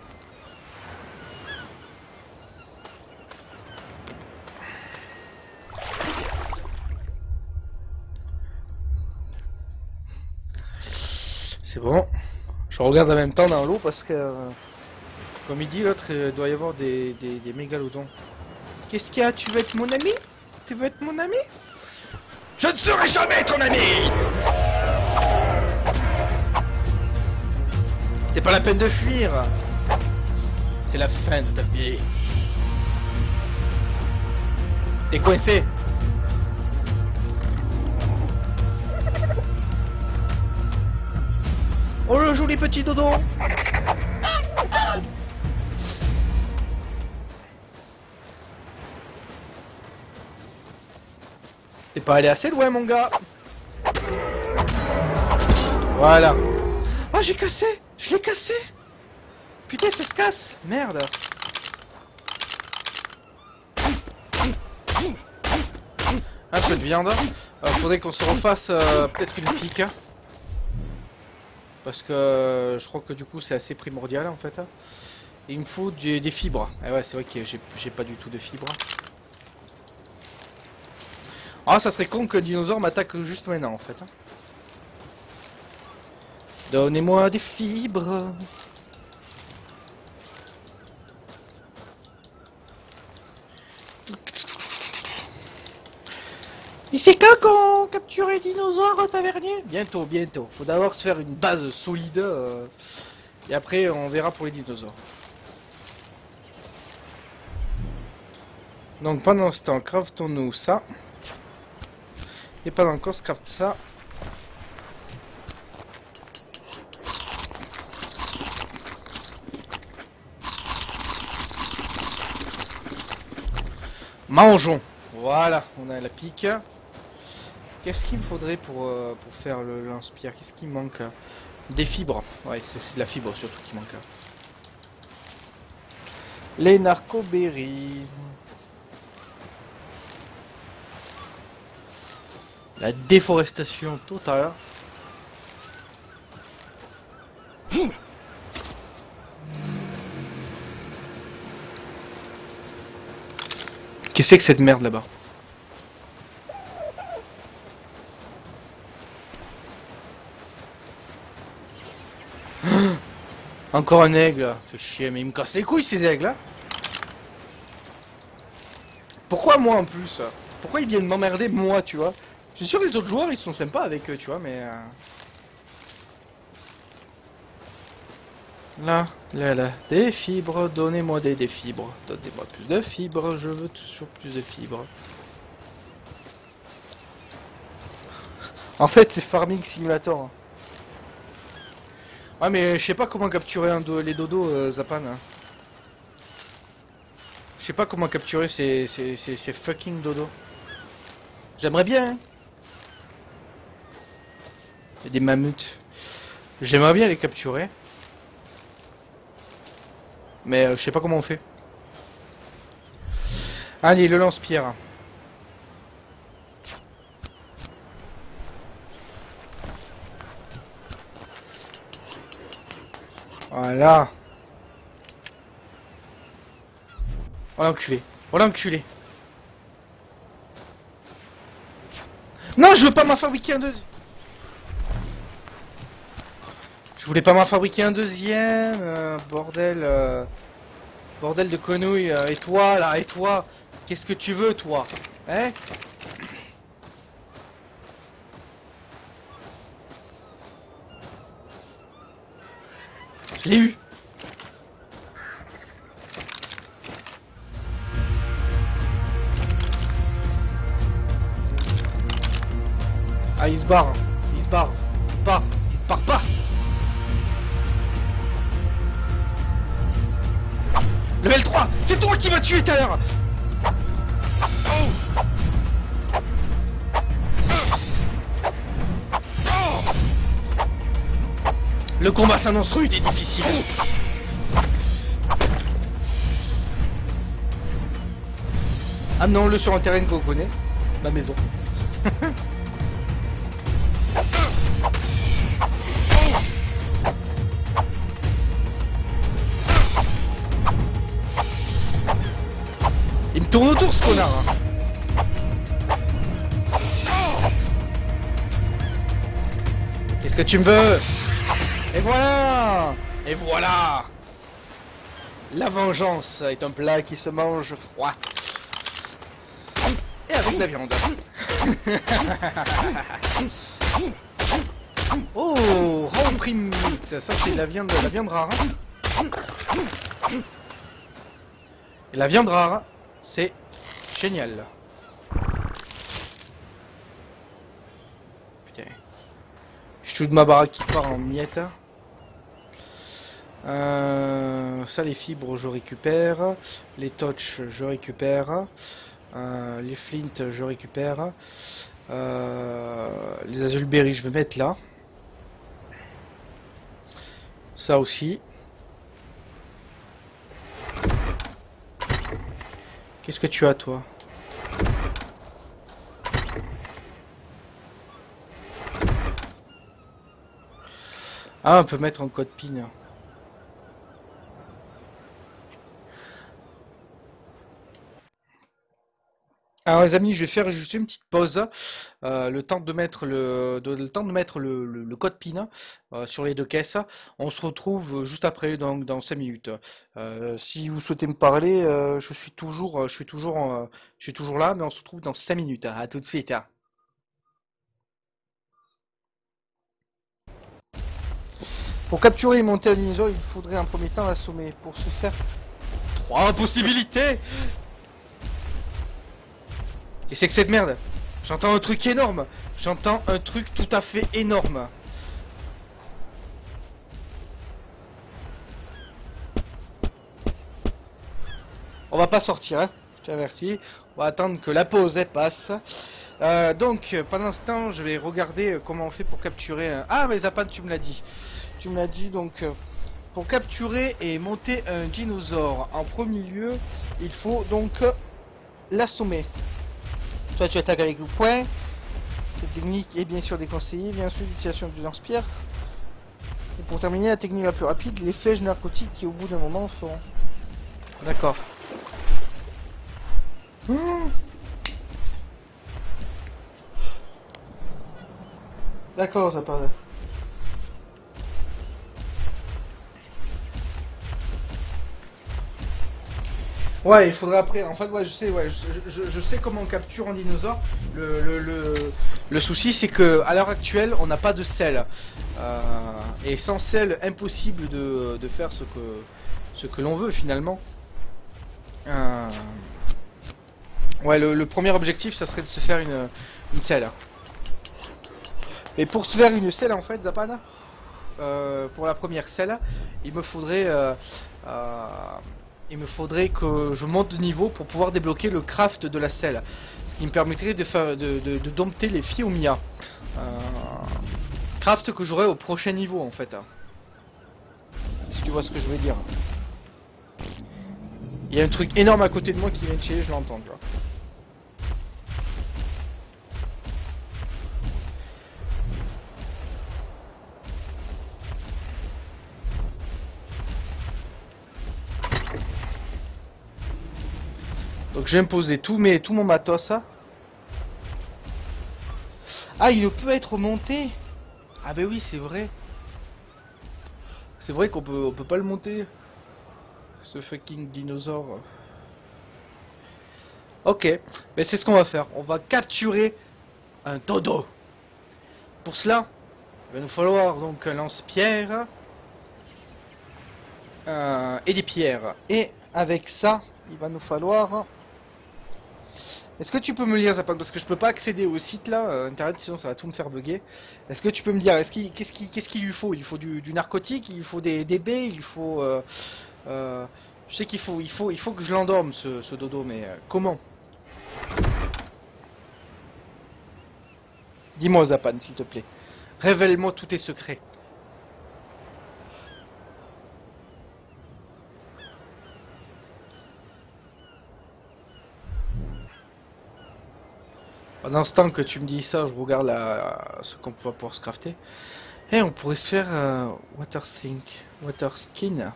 C'est bon. Je regarde en même temps dans l'eau parce que, euh, comme il dit l'autre, il doit y avoir des, des, des mégalodons. Qu'est-ce qu'il y a? Tu veux être mon ami? Tu veux être mon ami? Je ne serai jamais ton ami! C'est pas la peine de fuir. C'est la fin de ta vie. T'es coincé. Oh le joli petit dodo. T'es pas allé assez loin mon gars. Voilà. Oh j'ai cassé. Je l'ai cassé. Putain ça se casse. Merde. Un peu de viande. Euh, faudrait qu'on se refasse euh, peut-être une pique. Parce que euh, je crois que du coup c'est assez primordial en fait. Il me faut du, des fibres. Et ouais c'est vrai que j'ai pas du tout de fibres. Ah ça serait con que le dinosaure m'attaque juste maintenant en fait. Donnez-moi des fibres. Et c'est quand qu'on capture les dinosaures au tavernier? Bientôt, bientôt. Faut d'abord se faire une base solide. Euh, et après, on verra pour les dinosaures. Donc pendant ce temps, craftons-nous ça. Et pendant qu'on se crafte ça. Mangeons. Voilà, on a la pique. Qu'est-ce qu'il me faudrait pour, euh, pour faire le lance-pierre? Qu'est-ce qui manque? Des fibres. Ouais, c'est de la fibre surtout qui manque. Les narcoberries. La déforestation totale. Qu'est-ce que c'est que cette merde là-bas? Encore un aigle, fait chier, mais il me casse les couilles ces aigles là. Pourquoi moi en plus? Pourquoi ils viennent m'emmerder moi, tu vois? Je suis sûr que les autres joueurs ils sont sympas avec eux, tu vois, mais... Euh... Là, là, là, des fibres, donnez-moi des, des fibres. Donnez-moi plus de fibres, je veux toujours plus de fibres. En fait c'est Farming Simulator. Ouais mais je sais pas comment capturer un do les dodos euh, Zapan. Je sais pas comment capturer ces, ces, ces, ces fucking dodos. J'aimerais bien hein. Il y a des mammouths. J'aimerais bien les capturer. Mais euh, je sais pas comment on fait. Allez le lance-pierre. Voilà. Oh l'enculé. Oh l'enculé. Non, je veux pas m'en fabriquer un deuxième. Je voulais pas m'en fabriquer un deuxième. Euh, bordel. Euh, bordel de conouilles. Euh, et toi là, et toi. Qu'est-ce que tu veux toi? Hein? Je l'ai eu. Ah il se barre. Il se barre. Pas. Il se barre pas. Level trois. C'est toi qui m'as tué tout à l'heure. Le combat s'annonce rude et difficile. Amenons-le sur un terrain qu'on connaît. Ma maison. Il me tourne autour ce connard hein. Qu'est-ce que tu me veux? Et voilà. Et voilà. La vengeance est un plat qui se mange froid. Et avec de la viande. Oh, raw prime meat. Ça c'est de la viande, la viande rare. Et la viande rare, c'est génial. Putain. Je touche ma baraque qui part en miettes. Euh, ça les fibres je récupère. Les touch je récupère. Euh, les flint je récupère. Euh, les azulberries je vais mettre là. Ça aussi. Qu'est-ce que tu as toi? Ah, on peut mettre en code pin. Alors les amis, je vais faire juste une petite pause, euh, le temps de mettre le, de, le temps de mettre le, le, le code PIN euh, sur les deux caisses. On se retrouve juste après, donc dans cinq minutes. Euh, si vous souhaitez me parler, euh, je suis toujours, je suis toujours, euh, je suis toujours là, mais on se retrouve dans cinq minutes. À tout de suite. Hein. Pour capturer et monter un dinosaure, il faudrait en premier temps l'assommer. Pour ce faire, trois possibilités. Et c'est que cette merde? J'entends un truc énorme. J'entends un truc tout à fait énorme. On va pas sortir, hein. Je t'avertis. On va attendre que la pause elle passe. Euh, donc, pendant ce temps, je vais regarder comment on fait pour capturer un... Ah, mais Zapan, tu me l'as dit. Tu me l'as dit, donc... Pour capturer et monter un dinosaure, en premier lieu, il faut donc l'assommer. Toi tu attaques avec le poing. Cette technique est bien sûr déconseillée, bien sûr l'utilisation du lance-pierre. Et pour terminer, la technique la plus rapide, les flèches narcotiques qui au bout d'un moment feront. D'accord. Mmh. D'accord, ça paraît. Ouais, il faudrait après. En fait, ouais, je sais, ouais, je, je, je sais comment on capture un dinosaure. Le, le, le, le souci, c'est que à l'heure actuelle, on n'a pas de sel. Euh, et sans sel, impossible de, de faire ce que, ce que l'on veut finalement. Euh, ouais, le, le premier objectif, ça serait de se faire une, une selle. Et pour se faire une selle, en fait, Zapan, euh, pour la première selle, il me faudrait. Euh, euh, Il me faudrait que je monte de niveau pour pouvoir débloquer le craft de la selle. Ce qui me permettrait de, faire, de, de, de dompter les Phiomia. Euh, craft que j'aurai au prochain niveau en fait. Si tu vois ce que je veux dire. Il y a un truc énorme à côté de moi qui vient de chier, je l'entends. Tu vois. Donc je vais me poser tout, mes, tout mon matos. Ah, il peut être monté. Ah bah oui, c'est vrai. C'est vrai qu'on peut, on peut pas le monter. Ce fucking dinosaure. Ok, mais c'est ce qu'on va faire. On va capturer un dodo. Pour cela, il va nous falloir donc un lance-pierre. Euh, et des pierres. Et avec ça, il va nous falloir... Est-ce que tu peux me lire, Zapan, parce que je peux pas accéder au site là, euh, internet, sinon ça va tout me faire bugger. Est-ce que tu peux me dire, est-ce qu'il, qu'est-ce qu'il, qu'est-ce qu'il lui faut? Il lui faut du, du narcotique, il lui faut des, des baies, il lui faut, euh, euh, je sais qu'il faut, il faut, il faut que je l'endorme ce, ce dodo, mais euh, comment? Dis-moi, Zapan, s'il te plaît. Révèle-moi tous tes secrets. Pendant ce temps que tu me dis ça, je regarde la... ce qu'on va pouvoir se crafter. Eh, on pourrait se faire euh, water sink, water skin.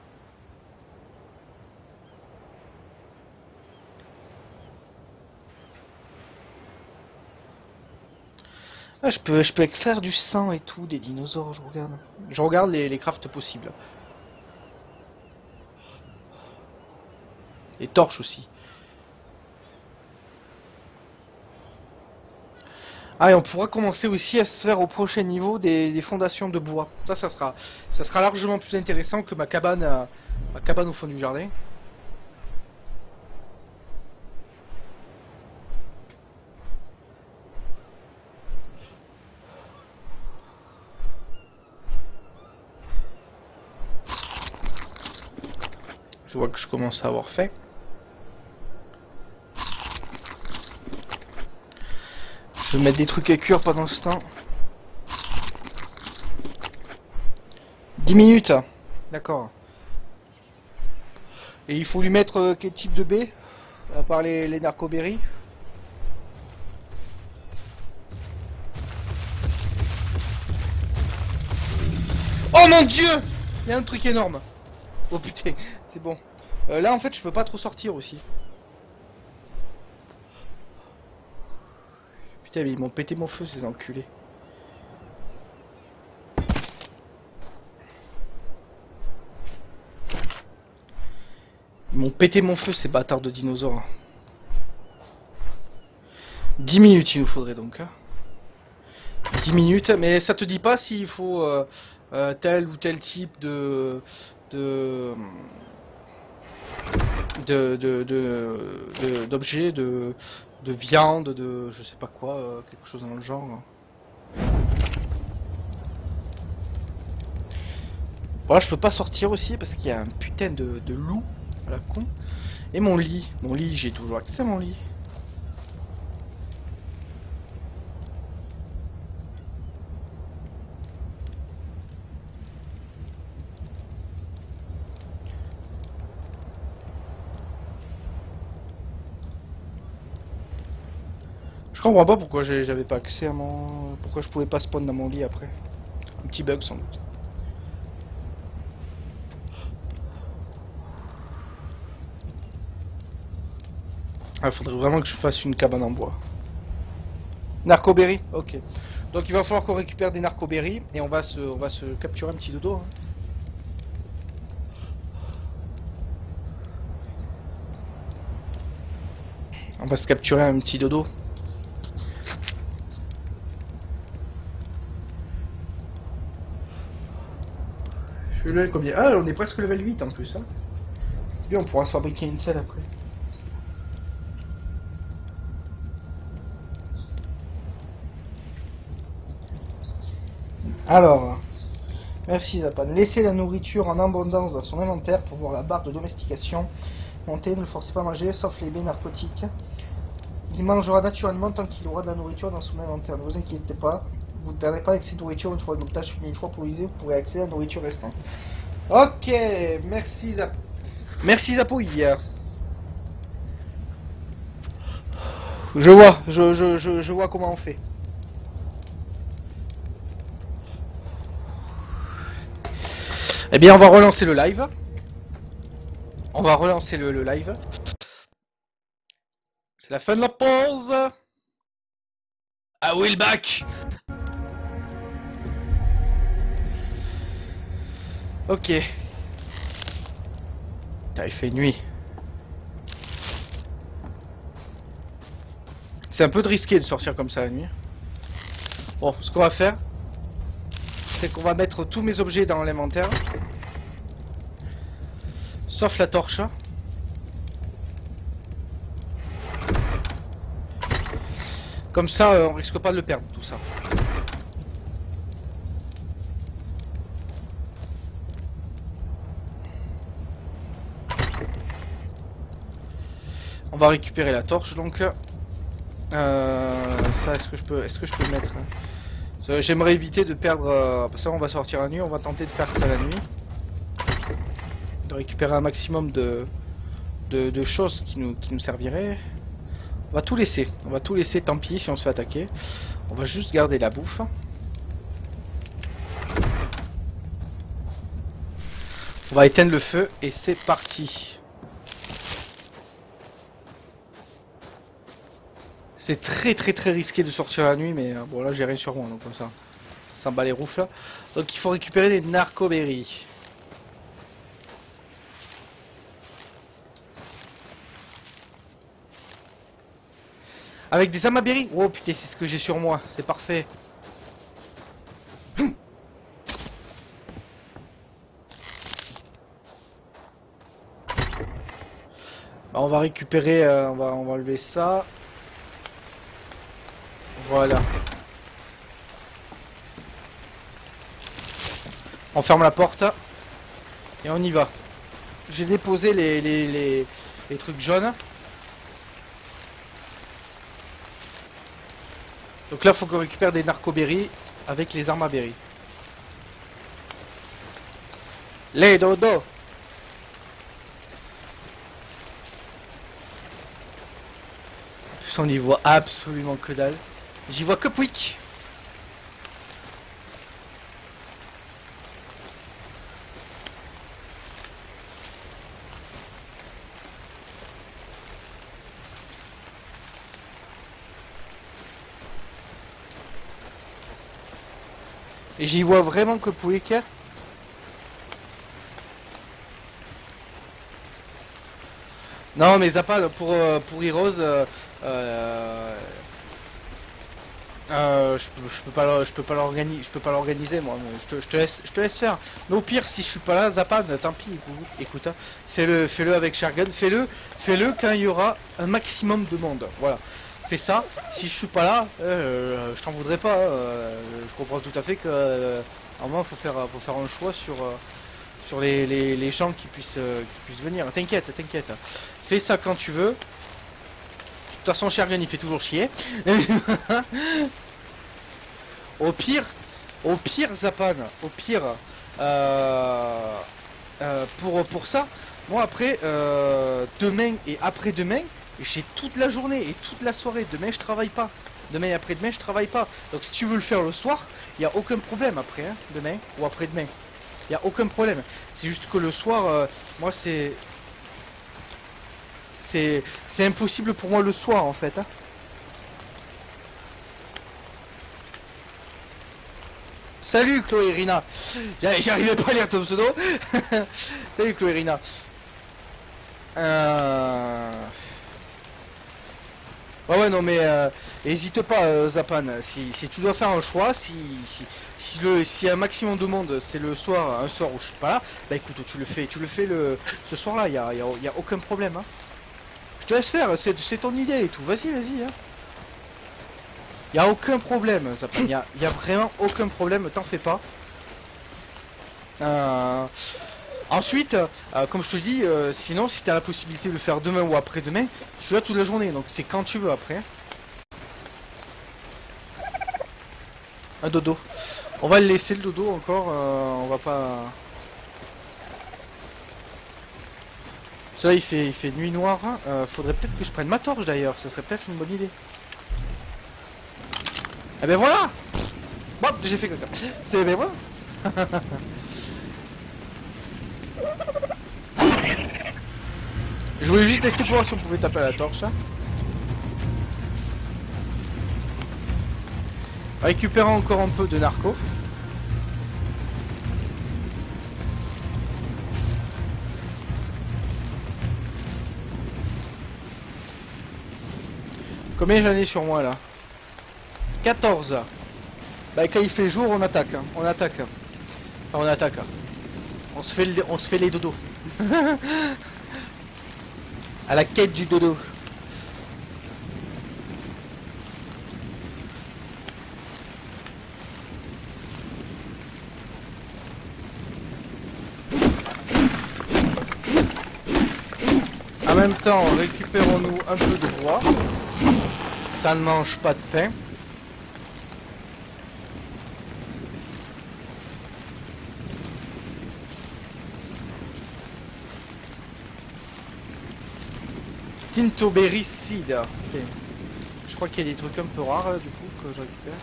Ah, je peux, je peux extraire du sang et tout des dinosaures. Je regarde, je regarde les, les crafts possibles. Les torches aussi. Ah, et on pourra commencer aussi à se faire au prochain niveau des, des fondations de bois. Ça, ça sera, ça sera largement plus intéressant que ma cabane, à, ma cabane au fond du jardin. Je vois que je commence à avoir faim. Je vais mettre des trucs à cuire pendant ce temps. dix minutes. D'accord. Et il faut lui mettre euh, quel type de baie? À part les, les narcoberries. Oh mon dieu! Il y a un truc énorme. Oh putain, c'est bon. Euh, là en fait je peux pas trop sortir aussi. Putain mais ils m'ont pété mon feu ces enculés. Ils m'ont pété mon feu ces bâtards de dinosaures. dix minutes il nous faudrait donc. Hein. dix minutes, mais ça te dit pas s'il faut euh, euh, tel ou tel type de... de... de de de d'objets, de, de, de viande, de je sais pas quoi, euh, quelque chose dans le genre. Voilà, je peux pas sortir aussi parce qu'il y a un putain de, de loup à la con. Et mon lit, mon lit, j'ai toujours accès à mon lit. Je comprends pas pourquoi j'avais pas accès à mon... Pourquoi je pouvais pas spawn dans mon lit après. Un petit bug sans doute. Ah, faudrait vraiment que je fasse une cabane en bois. Narcoberry, ok. Donc il va falloir qu'on récupère des narcoberries et on va se, on va se capturer un petit dodo. Hein. On va se capturer un petit dodo. Je suis level combien? Ah, on est presque level huit en plus. Hein. C'est bien, on pourra se fabriquer une selle après. Alors, merci Zapan. Laissez la nourriture en abondance dans son inventaire pour voir la barre de domestication monter. Ne le forcez pas à manger, sauf les baies narcotiques. Il mangera naturellement tant qu'il aura de la nourriture dans son inventaire. Ne vous inquiétez pas, vous ne perdrez pas avec cette nourriture une fois que tâche finie. Une fois pour l'utiliser, vous pourrez accéder à la nourriture restante. Ok, merci Zap. Merci Zapouille. Je vois, je, je, je, je vois comment on fait. Eh bien, on va relancer le live. On va relancer le, le live. C'est la fin de la pause. I will back. Ok. Putain, il fait nuit. C'est un peu risqué de sortir comme ça la nuit. Bon, ce qu'on va faire, c'est qu'on va mettre tous mes objets dans l'inventaire. Sauf la torche. Comme ça, euh, on risque pas de le perdre, tout ça. On va récupérer la torche, donc. Euh, ça, est-ce que je peux, est-ce que je peux le mettre hein. J'aimerais éviter de perdre. Euh, parce que là, on va sortir la nuit. On va tenter de faire ça la nuit. De récupérer un maximum de, de, de choses qui nous, qui nous serviraient. On va tout laisser. On va tout laisser, tant pis si on se fait attaquer. On va juste garder la bouffe. On va éteindre le feu et c'est parti. C'est très très très risqué de sortir la nuit, mais euh, bon là j'ai rien sur moi, donc comme ça. Ça me bat les roufles là. Donc il faut récupérer des narcoberries. Avec des amaberries. Oh putain, c'est ce que j'ai sur moi, c'est parfait. Bah, on va récupérer, euh, on va on va enlever ça. Voilà. On ferme la porte et on y va. J'ai déposé les, les, les, les trucs jaunes. Donc là, faut qu'on récupère des narcoberries avec les armaberries. Les dodos. En plus, on y voit absolument que dalle. J'y vois que Pouic. Et j'y vois vraiment que Pouic. Non mais Zappa pour euh, pour Heroes euh, euh, euh, je, peux, je peux pas je peux pas l'organiser je peux pas l'organiser moi, je te, je te laisse je te laisse faire. Mais au pire si je suis pas là Zappa, tant pis, écoute, écoute hein, fais-le fais-le avec Shergun, fais-le fais-le quand il y aura un maximum de monde. Voilà. Fais ça, si je suis pas là, euh, je t'en voudrais pas, euh, je comprends tout à fait que euh, à un moment faut faire faut faire un choix sur euh, sur les, les, les gens qui puissent euh, qui puissent venir. T'inquiète, t'inquiète. Fais ça quand tu veux. De toute façon, Shergun il fait toujours chier. Au pire, au pire Zapan, au pire, euh, euh, pour pour ça, moi après euh, demain et après-demain, j'ai toute la journée et toute la soirée. Demain je travaille pas. Demain et après-demain je travaille pas. Donc si tu veux le faire le soir, il y a aucun problème après, hein, demain ou après-demain. Il y a aucun problème. C'est juste que le soir, euh, moi c'est c'est c'est impossible pour moi le soir en fait. Hein. Salut Chloé Rina. J'arrivais pas à lire ton pseudo. Salut Chloé Rina. Euh... Ouais ouais non mais euh, hésite pas euh, Zapan, si, si tu dois faire un choix, si si, si le si un maximum de monde c'est le soir, un soir où je suis pas là, bah écoute tu le fais, tu le fais le ce soir là, il y a, y, a, y a aucun problème hein. Je te laisse faire, c'est ton idée et tout, vas-y vas-y hein. Y a aucun problème Zapan, y a, y a vraiment aucun problème, t'en fais pas. Euh... Ensuite, euh, comme je te dis, euh, sinon si tu as la possibilité de le faire demain ou après-demain, je suis là toute la journée, donc c'est quand tu veux après. Un dodo. On va le laisser le dodo encore, euh, on va pas... Parce là il fait, il fait nuit noire, euh, faudrait peut-être que je prenne ma torche d'ailleurs, ça serait peut-être une bonne idée. Eh ben voilà. Bon, j'ai fait caca. C'est ben voilà. Je voulais juste tester pour voir si on pouvait taper à la torche. Hein. Récupérant encore un peu de narco. Combien j'en ai sur moi là? quatorze. Bah quand il fait jour on attaque. Hein. On attaque. Enfin on attaque. On se fait, le... on se fait les dodos. À la quête du dodo. En même temps, récupérons-nous un peu de bois. Ça ne mange pas de pain. Tintoberry Seed. Okay. Je crois qu'il y a des trucs un peu rares là, du coup que je récupère.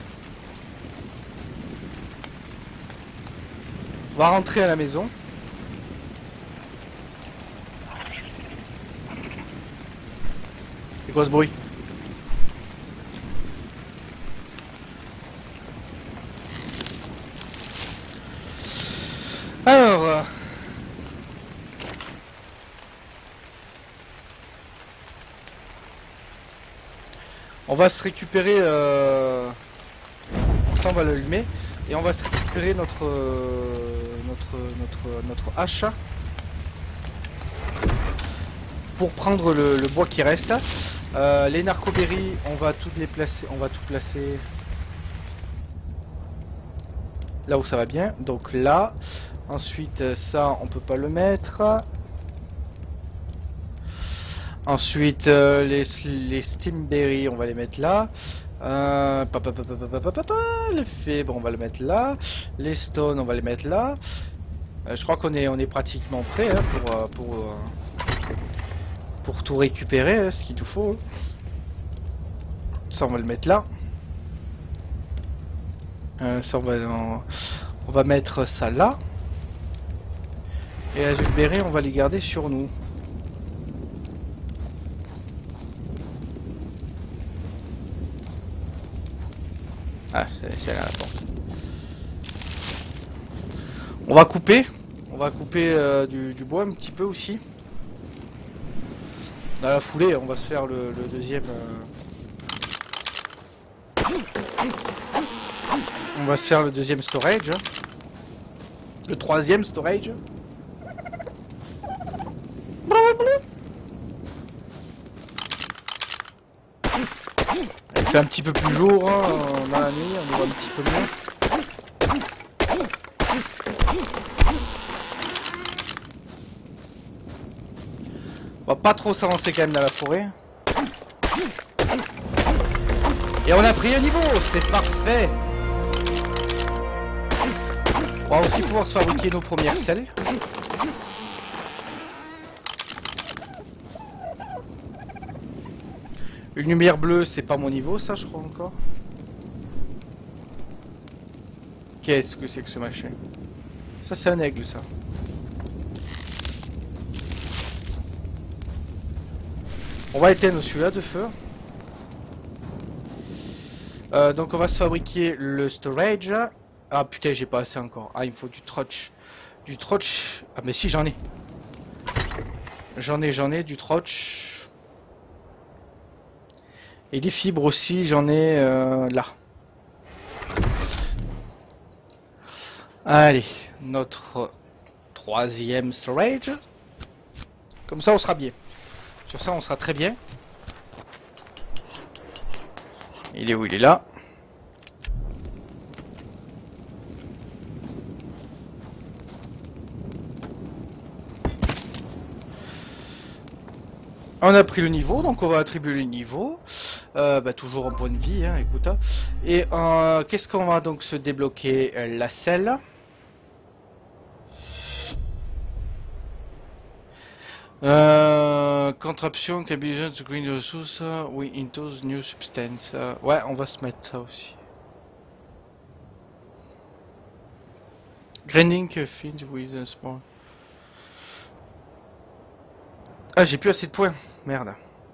On va rentrer à la maison. C'est quoi ce bruit? Alors... euh, on va se récupérer... Euh... Ça on va l'allumer. Et on va se récupérer notre... euh, notre... notre... notre hache. Pour prendre le, le bois qui reste. Euh, les narcoberries, on va toutes les placer... On va tout placer... Là où ça va bien. Donc là... Ensuite, ça, on peut pas le mettre. Ensuite, euh, les, les steamberries, on va les mettre là. Euh, papa, papa, papa, papa, papa, les fibres, on va le mettre là. Les stones, on va les mettre là. Euh, je crois qu'on est, on est pratiquement prêt hein, pour, euh, pour, euh, pour tout récupérer, hein, ce qu'il nous faut. Ça, on va le mettre là. Euh, ça, on va, on, on va mettre ça là. Et les azulberries, on va les garder sur nous. Ah, c'est là la porte. On va couper. On va couper euh, du, du bois un petit peu aussi. Dans la foulée, on va se faire le, le deuxième... Euh... On va se faire le deuxième storage. Le troisième storage. Il fait un petit peu plus jour hein, dans la nuit, on voit un petit peu mieux. On va pas trop s'avancer quand même dans la forêt. Et on a pris un niveau, c'est parfait. On va aussi pouvoir se fabriquer nos premières selles. Une lumière bleue, c'est pas mon niveau, ça, je crois encore. Qu'est-ce que c'est que ce machin? Ça, c'est un aigle, ça. On va éteindre celui-là de feu. Euh, donc, on va se fabriquer le storage. Ah putain, j'ai pas assez encore. Ah, il me faut du trotch. Du trotch. Ah, mais si, j'en ai. J'en ai, j'en ai du trotch. Et les fibres aussi, j'en ai euh, là. Allez, notre troisième storage. Comme ça, on sera bien. Sur ça, on sera très bien. Il est où? Il est là. On a pris le niveau, donc on va attribuer le niveau. Euh, bah, toujours en point de vie, hein, écoute. Hein. Et euh, qu'est-ce qu'on va donc se débloquer? La selle. Euh, contraption, can be used to green resource, we into new substance. Euh, ouais, on va se mettre ça aussi. Grinding find with a spawn. Ah, j'ai plus assez de points. Merde.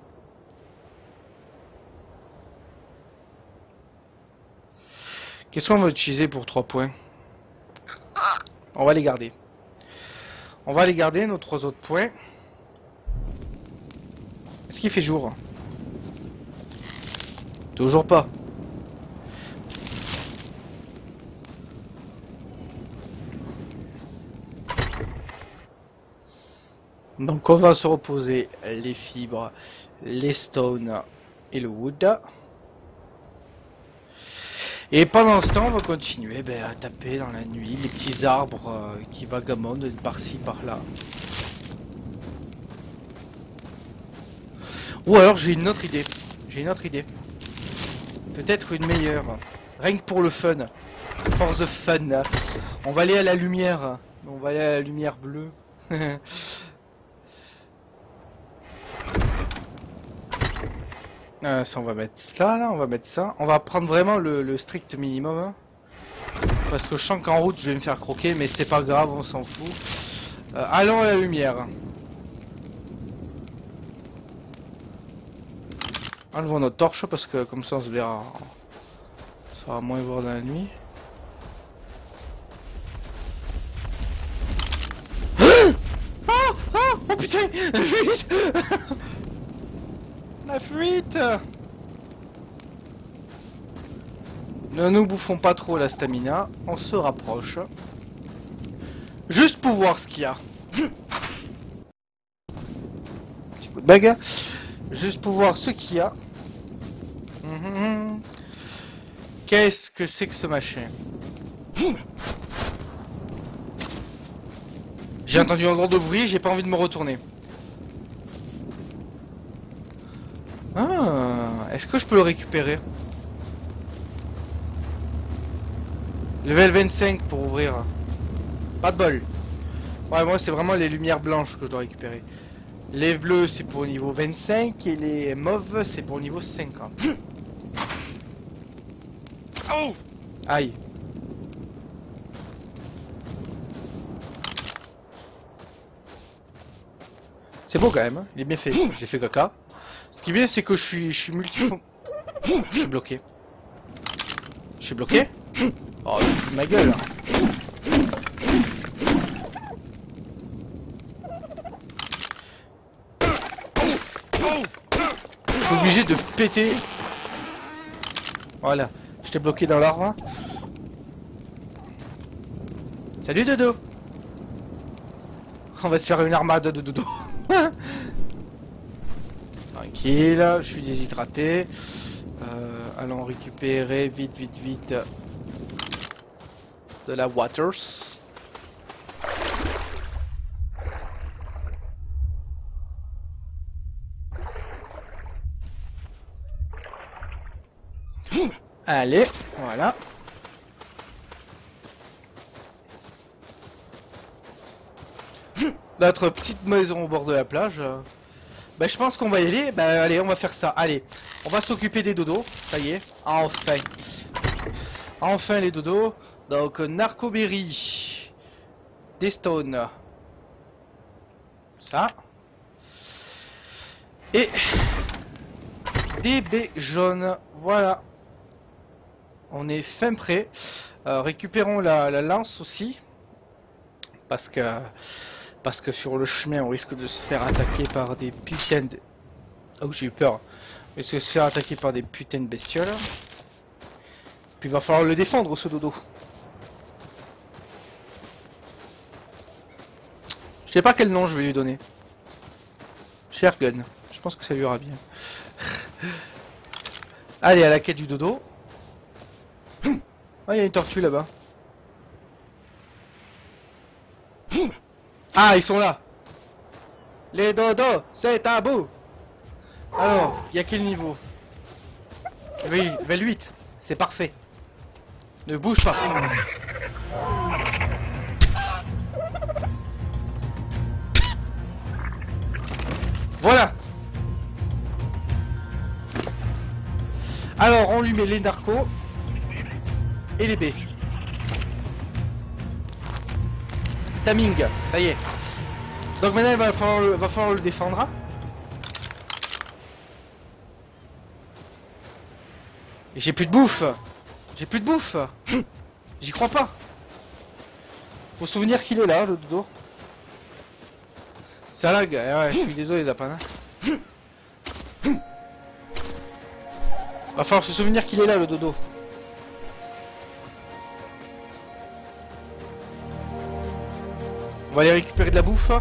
Qu'est-ce qu'on va utiliser pour trois points? On va les garder. On va les garder, nos trois autres points. Est-ce qu'il fait jour? Toujours pas. Donc on va se reposer les fibres, les stones et le wood. Et pendant ce temps, on va continuer ben, à taper dans la nuit les petits arbres euh, qui vagabondent par-ci par-là. Ou alors j'ai une autre idée. J'ai une autre idée. Peut-être une meilleure. Rien que pour le fun. For the fun. On va aller à la lumière. On va aller à la lumière bleue. Euh, ça, on va mettre ça, là, on va mettre ça. On va prendre vraiment le, le strict minimum. Hein. Parce que je sens qu'en route, je vais me faire croquer, mais c'est pas grave, on s'en fout. Euh, allons à la lumière. Enlevons notre torche, parce que comme ça, on se verra. Ça va moins voir dans la nuit. Oh, oh, oh putain, la fuite. La fuite. Ne nous bouffons pas trop la stamina, on se rapproche. Juste pour voir ce qu'il y a. Petit coup de bague. Juste pour voir ce qu'il y a. Mmh. Qu'est-ce que c'est que ce machin? J'ai entendu un gros bruit, j'ai pas envie de me retourner. Ah, est-ce que je peux le récupérer? Level vingt-cinq pour ouvrir. Pas de bol. Ouais, moi c'est vraiment les lumières blanches que je dois récupérer. Les bleus c'est pour le niveau vingt-cinq et les mauves c'est pour le niveau cinquante. Oh! Aïe. C'est beau quand même, hein. Il est bien fait. Je l'ai fait caca. Ce qui est bien c'est que je suis, je suis multi... Je suis bloqué. Je suis bloqué? Oh, je fous de ma gueule. Je suis obligé de péter. Voilà. Je t'ai bloqué dans l'arbre. Salut Dodo. On va se faire une armade de Dodo. Tranquille, je suis déshydraté. Euh, allons récupérer vite, vite, vite de la waters. Allez, voilà. Notre petite maison au bord de la plage. Bah je pense qu'on va y aller. Bah allez, on va faire ça. Allez, on va s'occuper des dodos. Ça y est, enfin. Enfin les dodos. Donc narcoberry. Des stones. Ça. Et des baies jaunes. Voilà. On est fin prêt. Euh, récupérons la, la lance aussi. Parce que... Parce que sur le chemin, on risque de se faire attaquer par des putains de... Oh, j'ai eu peur. On risque de se faire attaquer par des putains de bestioles. Puis il va falloir le défendre, ce dodo. Je sais pas quel nom je vais lui donner. Shergun. Je pense que ça lui ira bien. Allez, à la quête du dodo. Ah, il y a une tortue là-bas. Ah, ils sont là. Les dodos, c'est à bout. Alors, il y a quel niveau? Oui, level huit. C'est parfait. Ne bouge pas. Voilà. Alors, on lui met les narcos et les baies. Taming, ça y est. Donc maintenant il va falloir le, va falloir le défendre. Et j'ai plus de bouffe. J'ai plus de bouffe. J'y crois pas. Faut se souvenir qu'il est là, le dodo. Ça lag, ouais, je suis désolé Zapan. Va falloir se souvenir qu'il est là, le dodo. On va aller récupérer de la bouffe.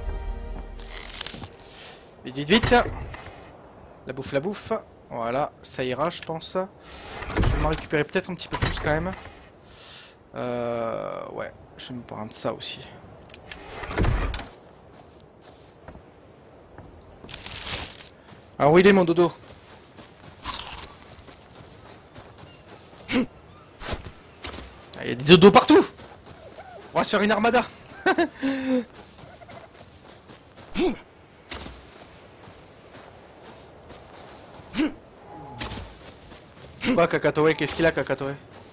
Vite, vite, vite. La bouffe, la bouffe. Voilà, ça ira, je pense. Je vais m'en récupérer peut-être un petit peu plus quand même. Euh, ouais, je vais me prendre ça aussi. Alors où il est mon dodo? Il y a des dodos partout. On va se faire une armada. Quoi, Kakatoe? Qu'est-ce qu'il a, Kakatoe?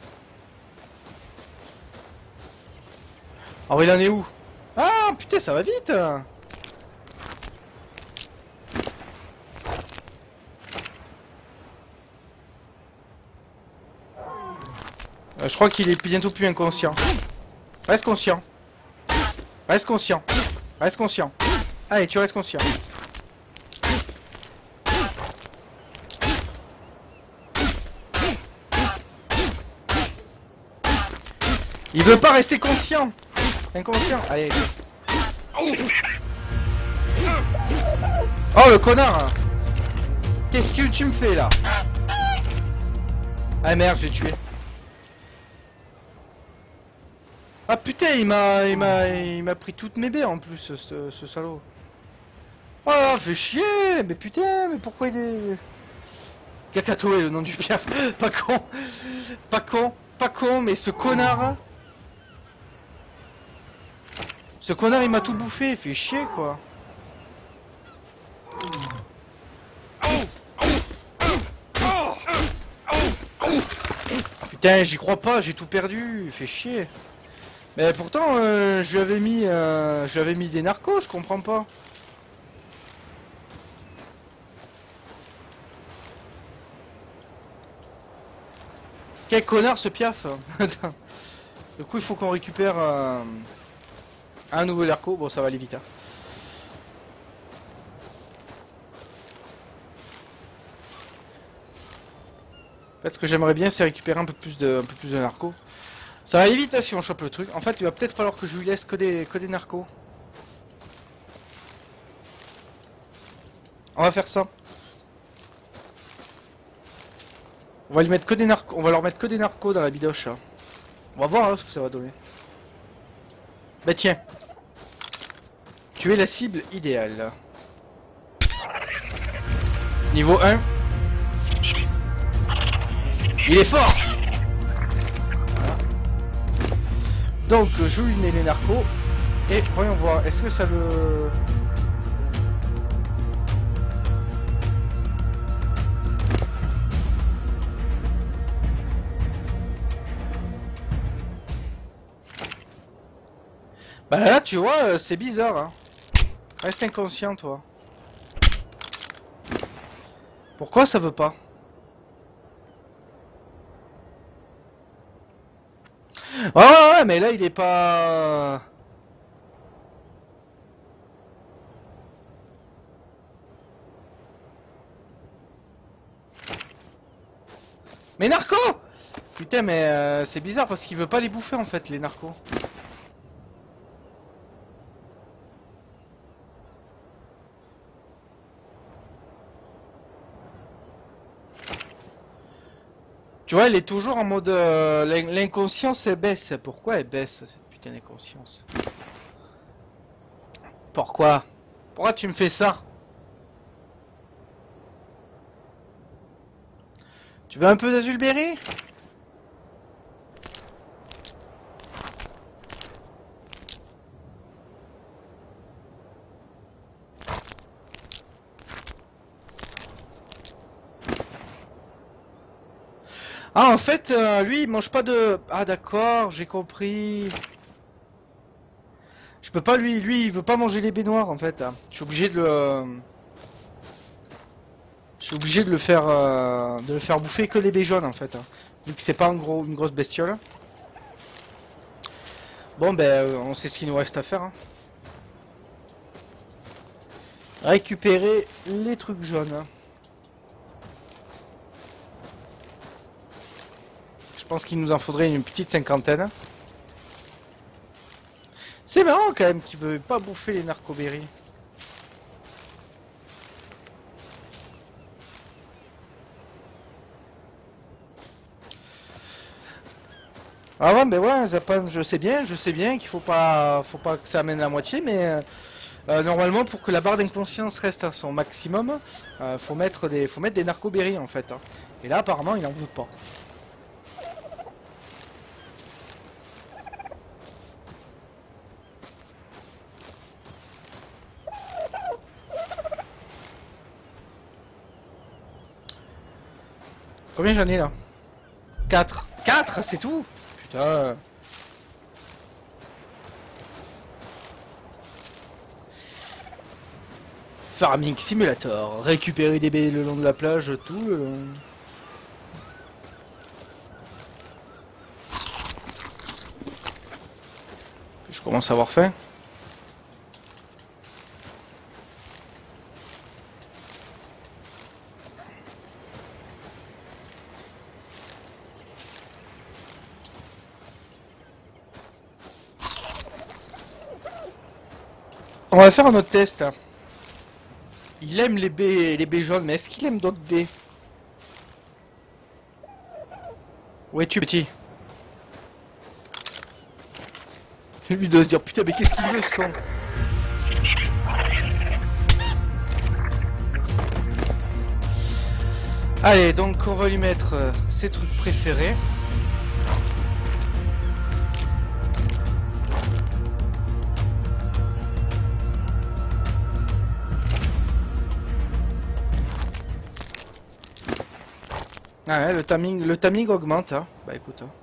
Ah, il en est où? Ah, putain, ça va vite! Euh, je crois qu'il est bientôt plus inconscient. Reste conscient. Reste conscient. Reste conscient. Allez, tu restes conscient. Il veut pas rester conscient. Inconscient. Allez. Oh, le connard. Qu'est-ce que tu me fais là? Ah merde, j'ai tué. Ah putain, il m'a il m'a il m'a pris toutes mes baies en plus, ce, ce salaud. Oh, fait chier. Mais putain, mais pourquoi il est... Kakatoe, le nom du piaf. Pas con. Pas con. Pas con, mais ce connard... Ce connard, il m'a tout bouffé. Il fait chier, quoi. Putain, j'y crois pas. J'ai tout perdu. Il fait chier. Mais pourtant, euh, je lui avais mis... Euh, je lui avais mis des narcos, je comprends pas. Quel connard ce piaf. Du coup il faut qu'on récupère euh, un nouveau narco. Bon ça va aller vite hein. En fait ce que j'aimerais bien c'est récupérer un peu plus de, un peu plus de narcos. Ça va aller vite hein, si on chope le truc. En fait il va peut-être falloir que je lui laisse que des, que des narcos. On va faire ça. On va lui mettre que des narcos. On va leur mettre que des narcos dans la bidoche. Hein. On va voir hein, ce que ça va donner. Bah tiens. Tu es la cible idéale. Niveau un. Il est fort. Voilà. Donc je lui mets les narcos. Et voyons voir. Est-ce que ça le... Bah là tu vois c'est bizarre hein. Reste inconscient toi. Pourquoi ça veut pas? Ouais ouais ouais mais là il est pas... Mais narco! Putain mais euh, c'est bizarre parce qu'il veut pas les bouffer en fait les narcos. Tu vois, elle est toujours en mode... Euh, l'inconscience elle baisse. Pourquoi elle baisse cette putain d'inconscience? Pourquoi? Pourquoi tu me fais ça? Tu veux un peu d'azulberry? Ah en fait euh, lui il mange pas de... Ah d'accord j'ai compris. Je peux pas lui, lui il veut pas manger les baignoires en fait. Je suis obligé de le... Je suis obligé de le faire euh, de le faire bouffer que les baies jaunes en fait. Vu que c'est pas un gros, une grosse bestiole. Bon ben on sait ce qu'il nous reste à faire. Hein. Récupérer les trucs jaunes. Je pense qu'il nous en faudrait une petite cinquantaine. C'est marrant quand même qu'il veut pas bouffer les narcoberries. Ah ouais, mais ouais, Zapan, je sais bien, je sais bien qu'il faut pas, faut pas que ça amène la moitié, mais euh, normalement pour que la barre d'inconscience reste à son maximum, euh, faut mettre des, faut mettre des narcoberries en fait. Hein. Et là apparemment il en veut pas. Combien j'en ai là? quatre. quatre, c'est tout. Putain. Farming Simulator. Récupérer des baies le long de la plage, tout le long. Je commence à avoir faim. On va faire un autre test. Il aime les baies, les baies jaunes, mais est-ce qu'il aime d'autres baies? Où es-tu, petit? Lui doit se dire putain, mais qu'est-ce qu'il veut, ce con? Allez, donc on va lui mettre euh, ses trucs préférés. Ah ouais, le timing, le timing augmente, hein. Bah écoute. Hein.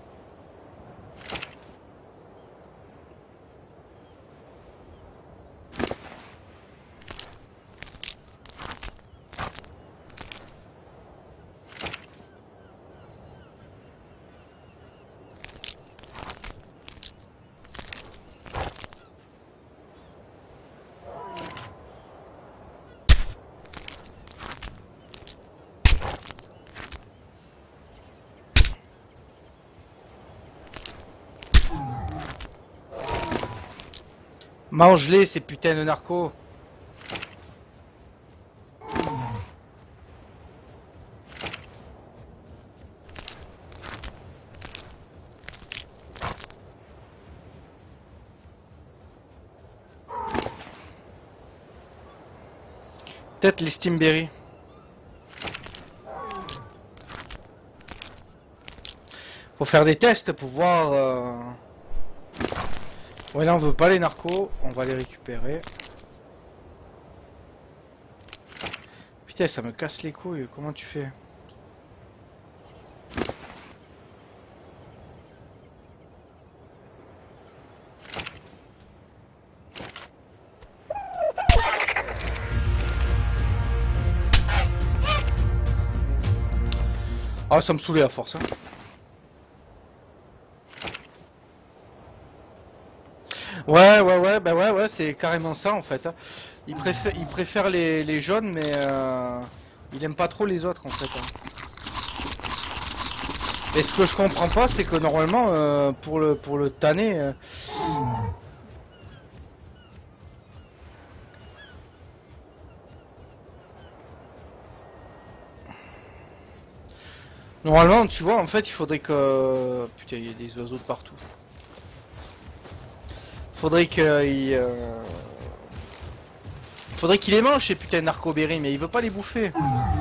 Mange-les, ces putains de narcos. Peut-être les Steamberry. Faut faire des tests pour voir... Euh... Ouais, là on veut pas les narcos, on va les récupérer. Putain, ça me casse les couilles, comment tu fais? Ah, ça me saoulait à force, hein. Ouais, ouais, ouais, bah ouais, ouais, c'est carrément ça en fait. Hein. Il préfère, il préfère les, les jaunes, mais euh, il aime pas trop les autres en fait. Hein. Et ce que je comprends pas, c'est que normalement, euh, pour le pour le tanner, euh... normalement, tu vois, en fait, il faudrait que, putain, il y a des oiseaux de partout. Faudrait qu'il euh... faudrait qu'il les mange ces putains de narcoberry, mais il veut pas les bouffer.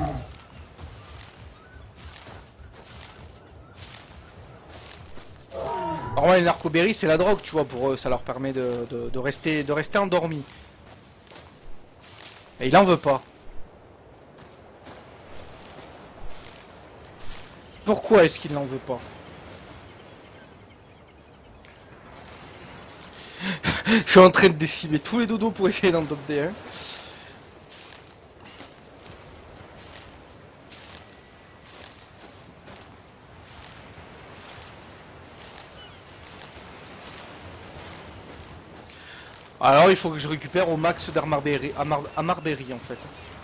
Alors les narcoberry c'est la drogue, tu vois, pour eux, ça leur permet de, de, de rester de rester endormi. Et il en veut pas. Pourquoi est-ce qu'il n'en veut pas? Je suis en train de décimer tous les dodos pour essayer d'en adopter un. Alors il faut que je récupère au max d'Amarberry Amarberry en fait.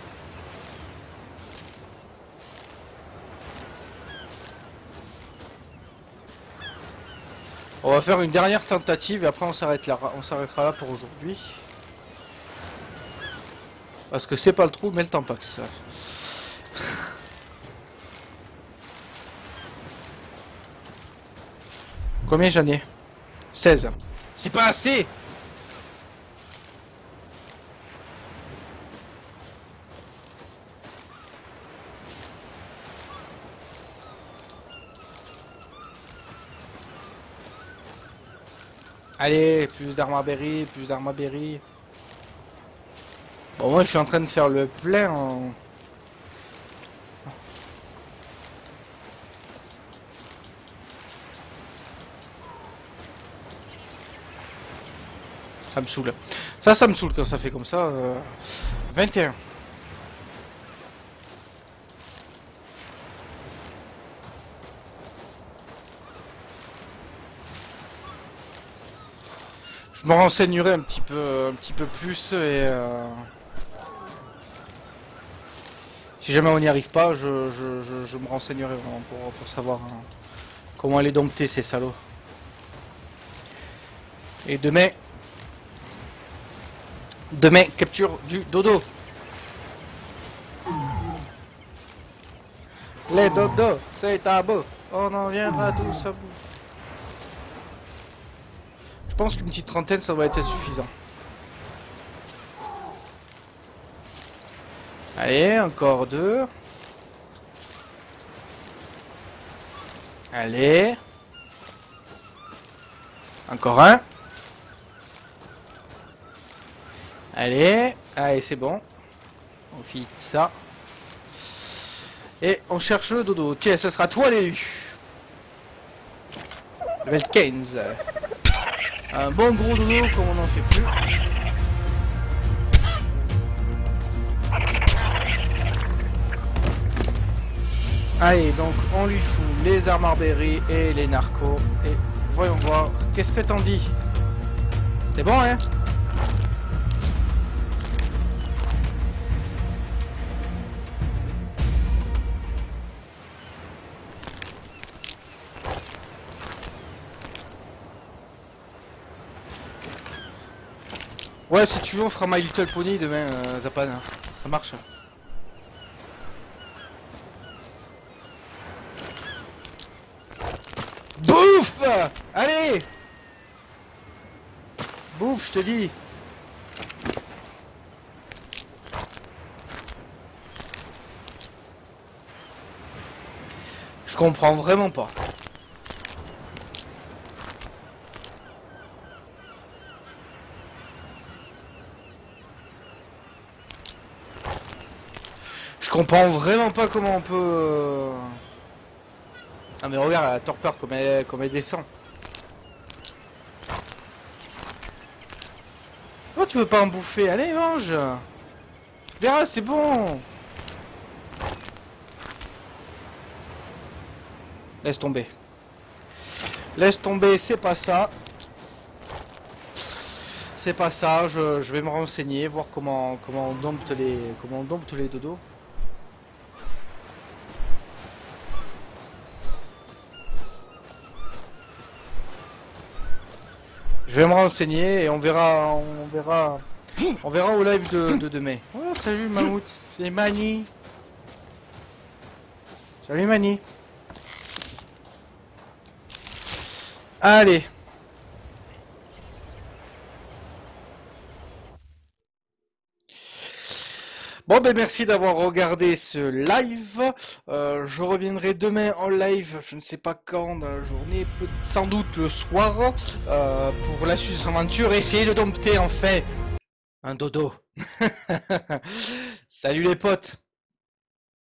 On va faire une dernière tentative et après on s'arrête là, on s'arrêtera là pour aujourd'hui. Parce que c'est pas le trou mais le tampax. Combien j'en ai? seize. C'est pas assez! Allez, plus d'Armaberry, plus d'Armaberry. Bon, moi je suis en train de faire le plein en... Ça me saoule. Ça, ça me saoule quand ça fait comme ça. Euh... vingt et un. Je me renseignerai un petit peu, un petit peu plus et euh... si jamais on n'y arrive pas, je, je, je, je me renseignerai vraiment pour, pour savoir hein, comment les dompter ces salauds. Et demain, demain capture du dodo. Les dodos, c'est tabou. On en viendra tous à bout. Je pense qu'une petite trentaine, ça va être suffisant. Allez, encore deux. Allez. Encore un. Allez. Allez, c'est bon. On finit ça. Et on cherche le dodo. Tiens, ce sera toi l'élu. Level quinze. Un bon gros dodo comme on n'en fait plus. Allez, donc on lui fout les armes Arbery et les narcos. Et voyons voir. Qu'est-ce que t'en dis? C'est bon, hein? Ouais, si tu veux, on fera My Little Pony demain, euh, Zapan. Hein. Ça marche. Bouffe! Allez! Bouffe, je te dis. Je comprends vraiment pas. Je comprends vraiment pas comment on peut... Euh... Ah mais regarde la torpeur comme elle, comme elle descend. Oh tu veux pas en bouffer? Allez mange. Verra c'est bon. Laisse tomber. Laisse tomber, c'est pas ça. C'est pas ça, je, je vais me renseigner, voir comment comment on dompte les comment on dompte les dodos. Je vais me renseigner et on verra, on verra, on verra au live de, de demain. Oh salut Mammouth, c'est Mani. Salut Mani. Allez. Bon ben merci d'avoir regardé ce live. Euh, je reviendrai demain en live, je ne sais pas quand dans la journée, sans doute le soir, euh, pour la suite de son aventure. Essayer de dompter en fait un dodo. Salut les potes.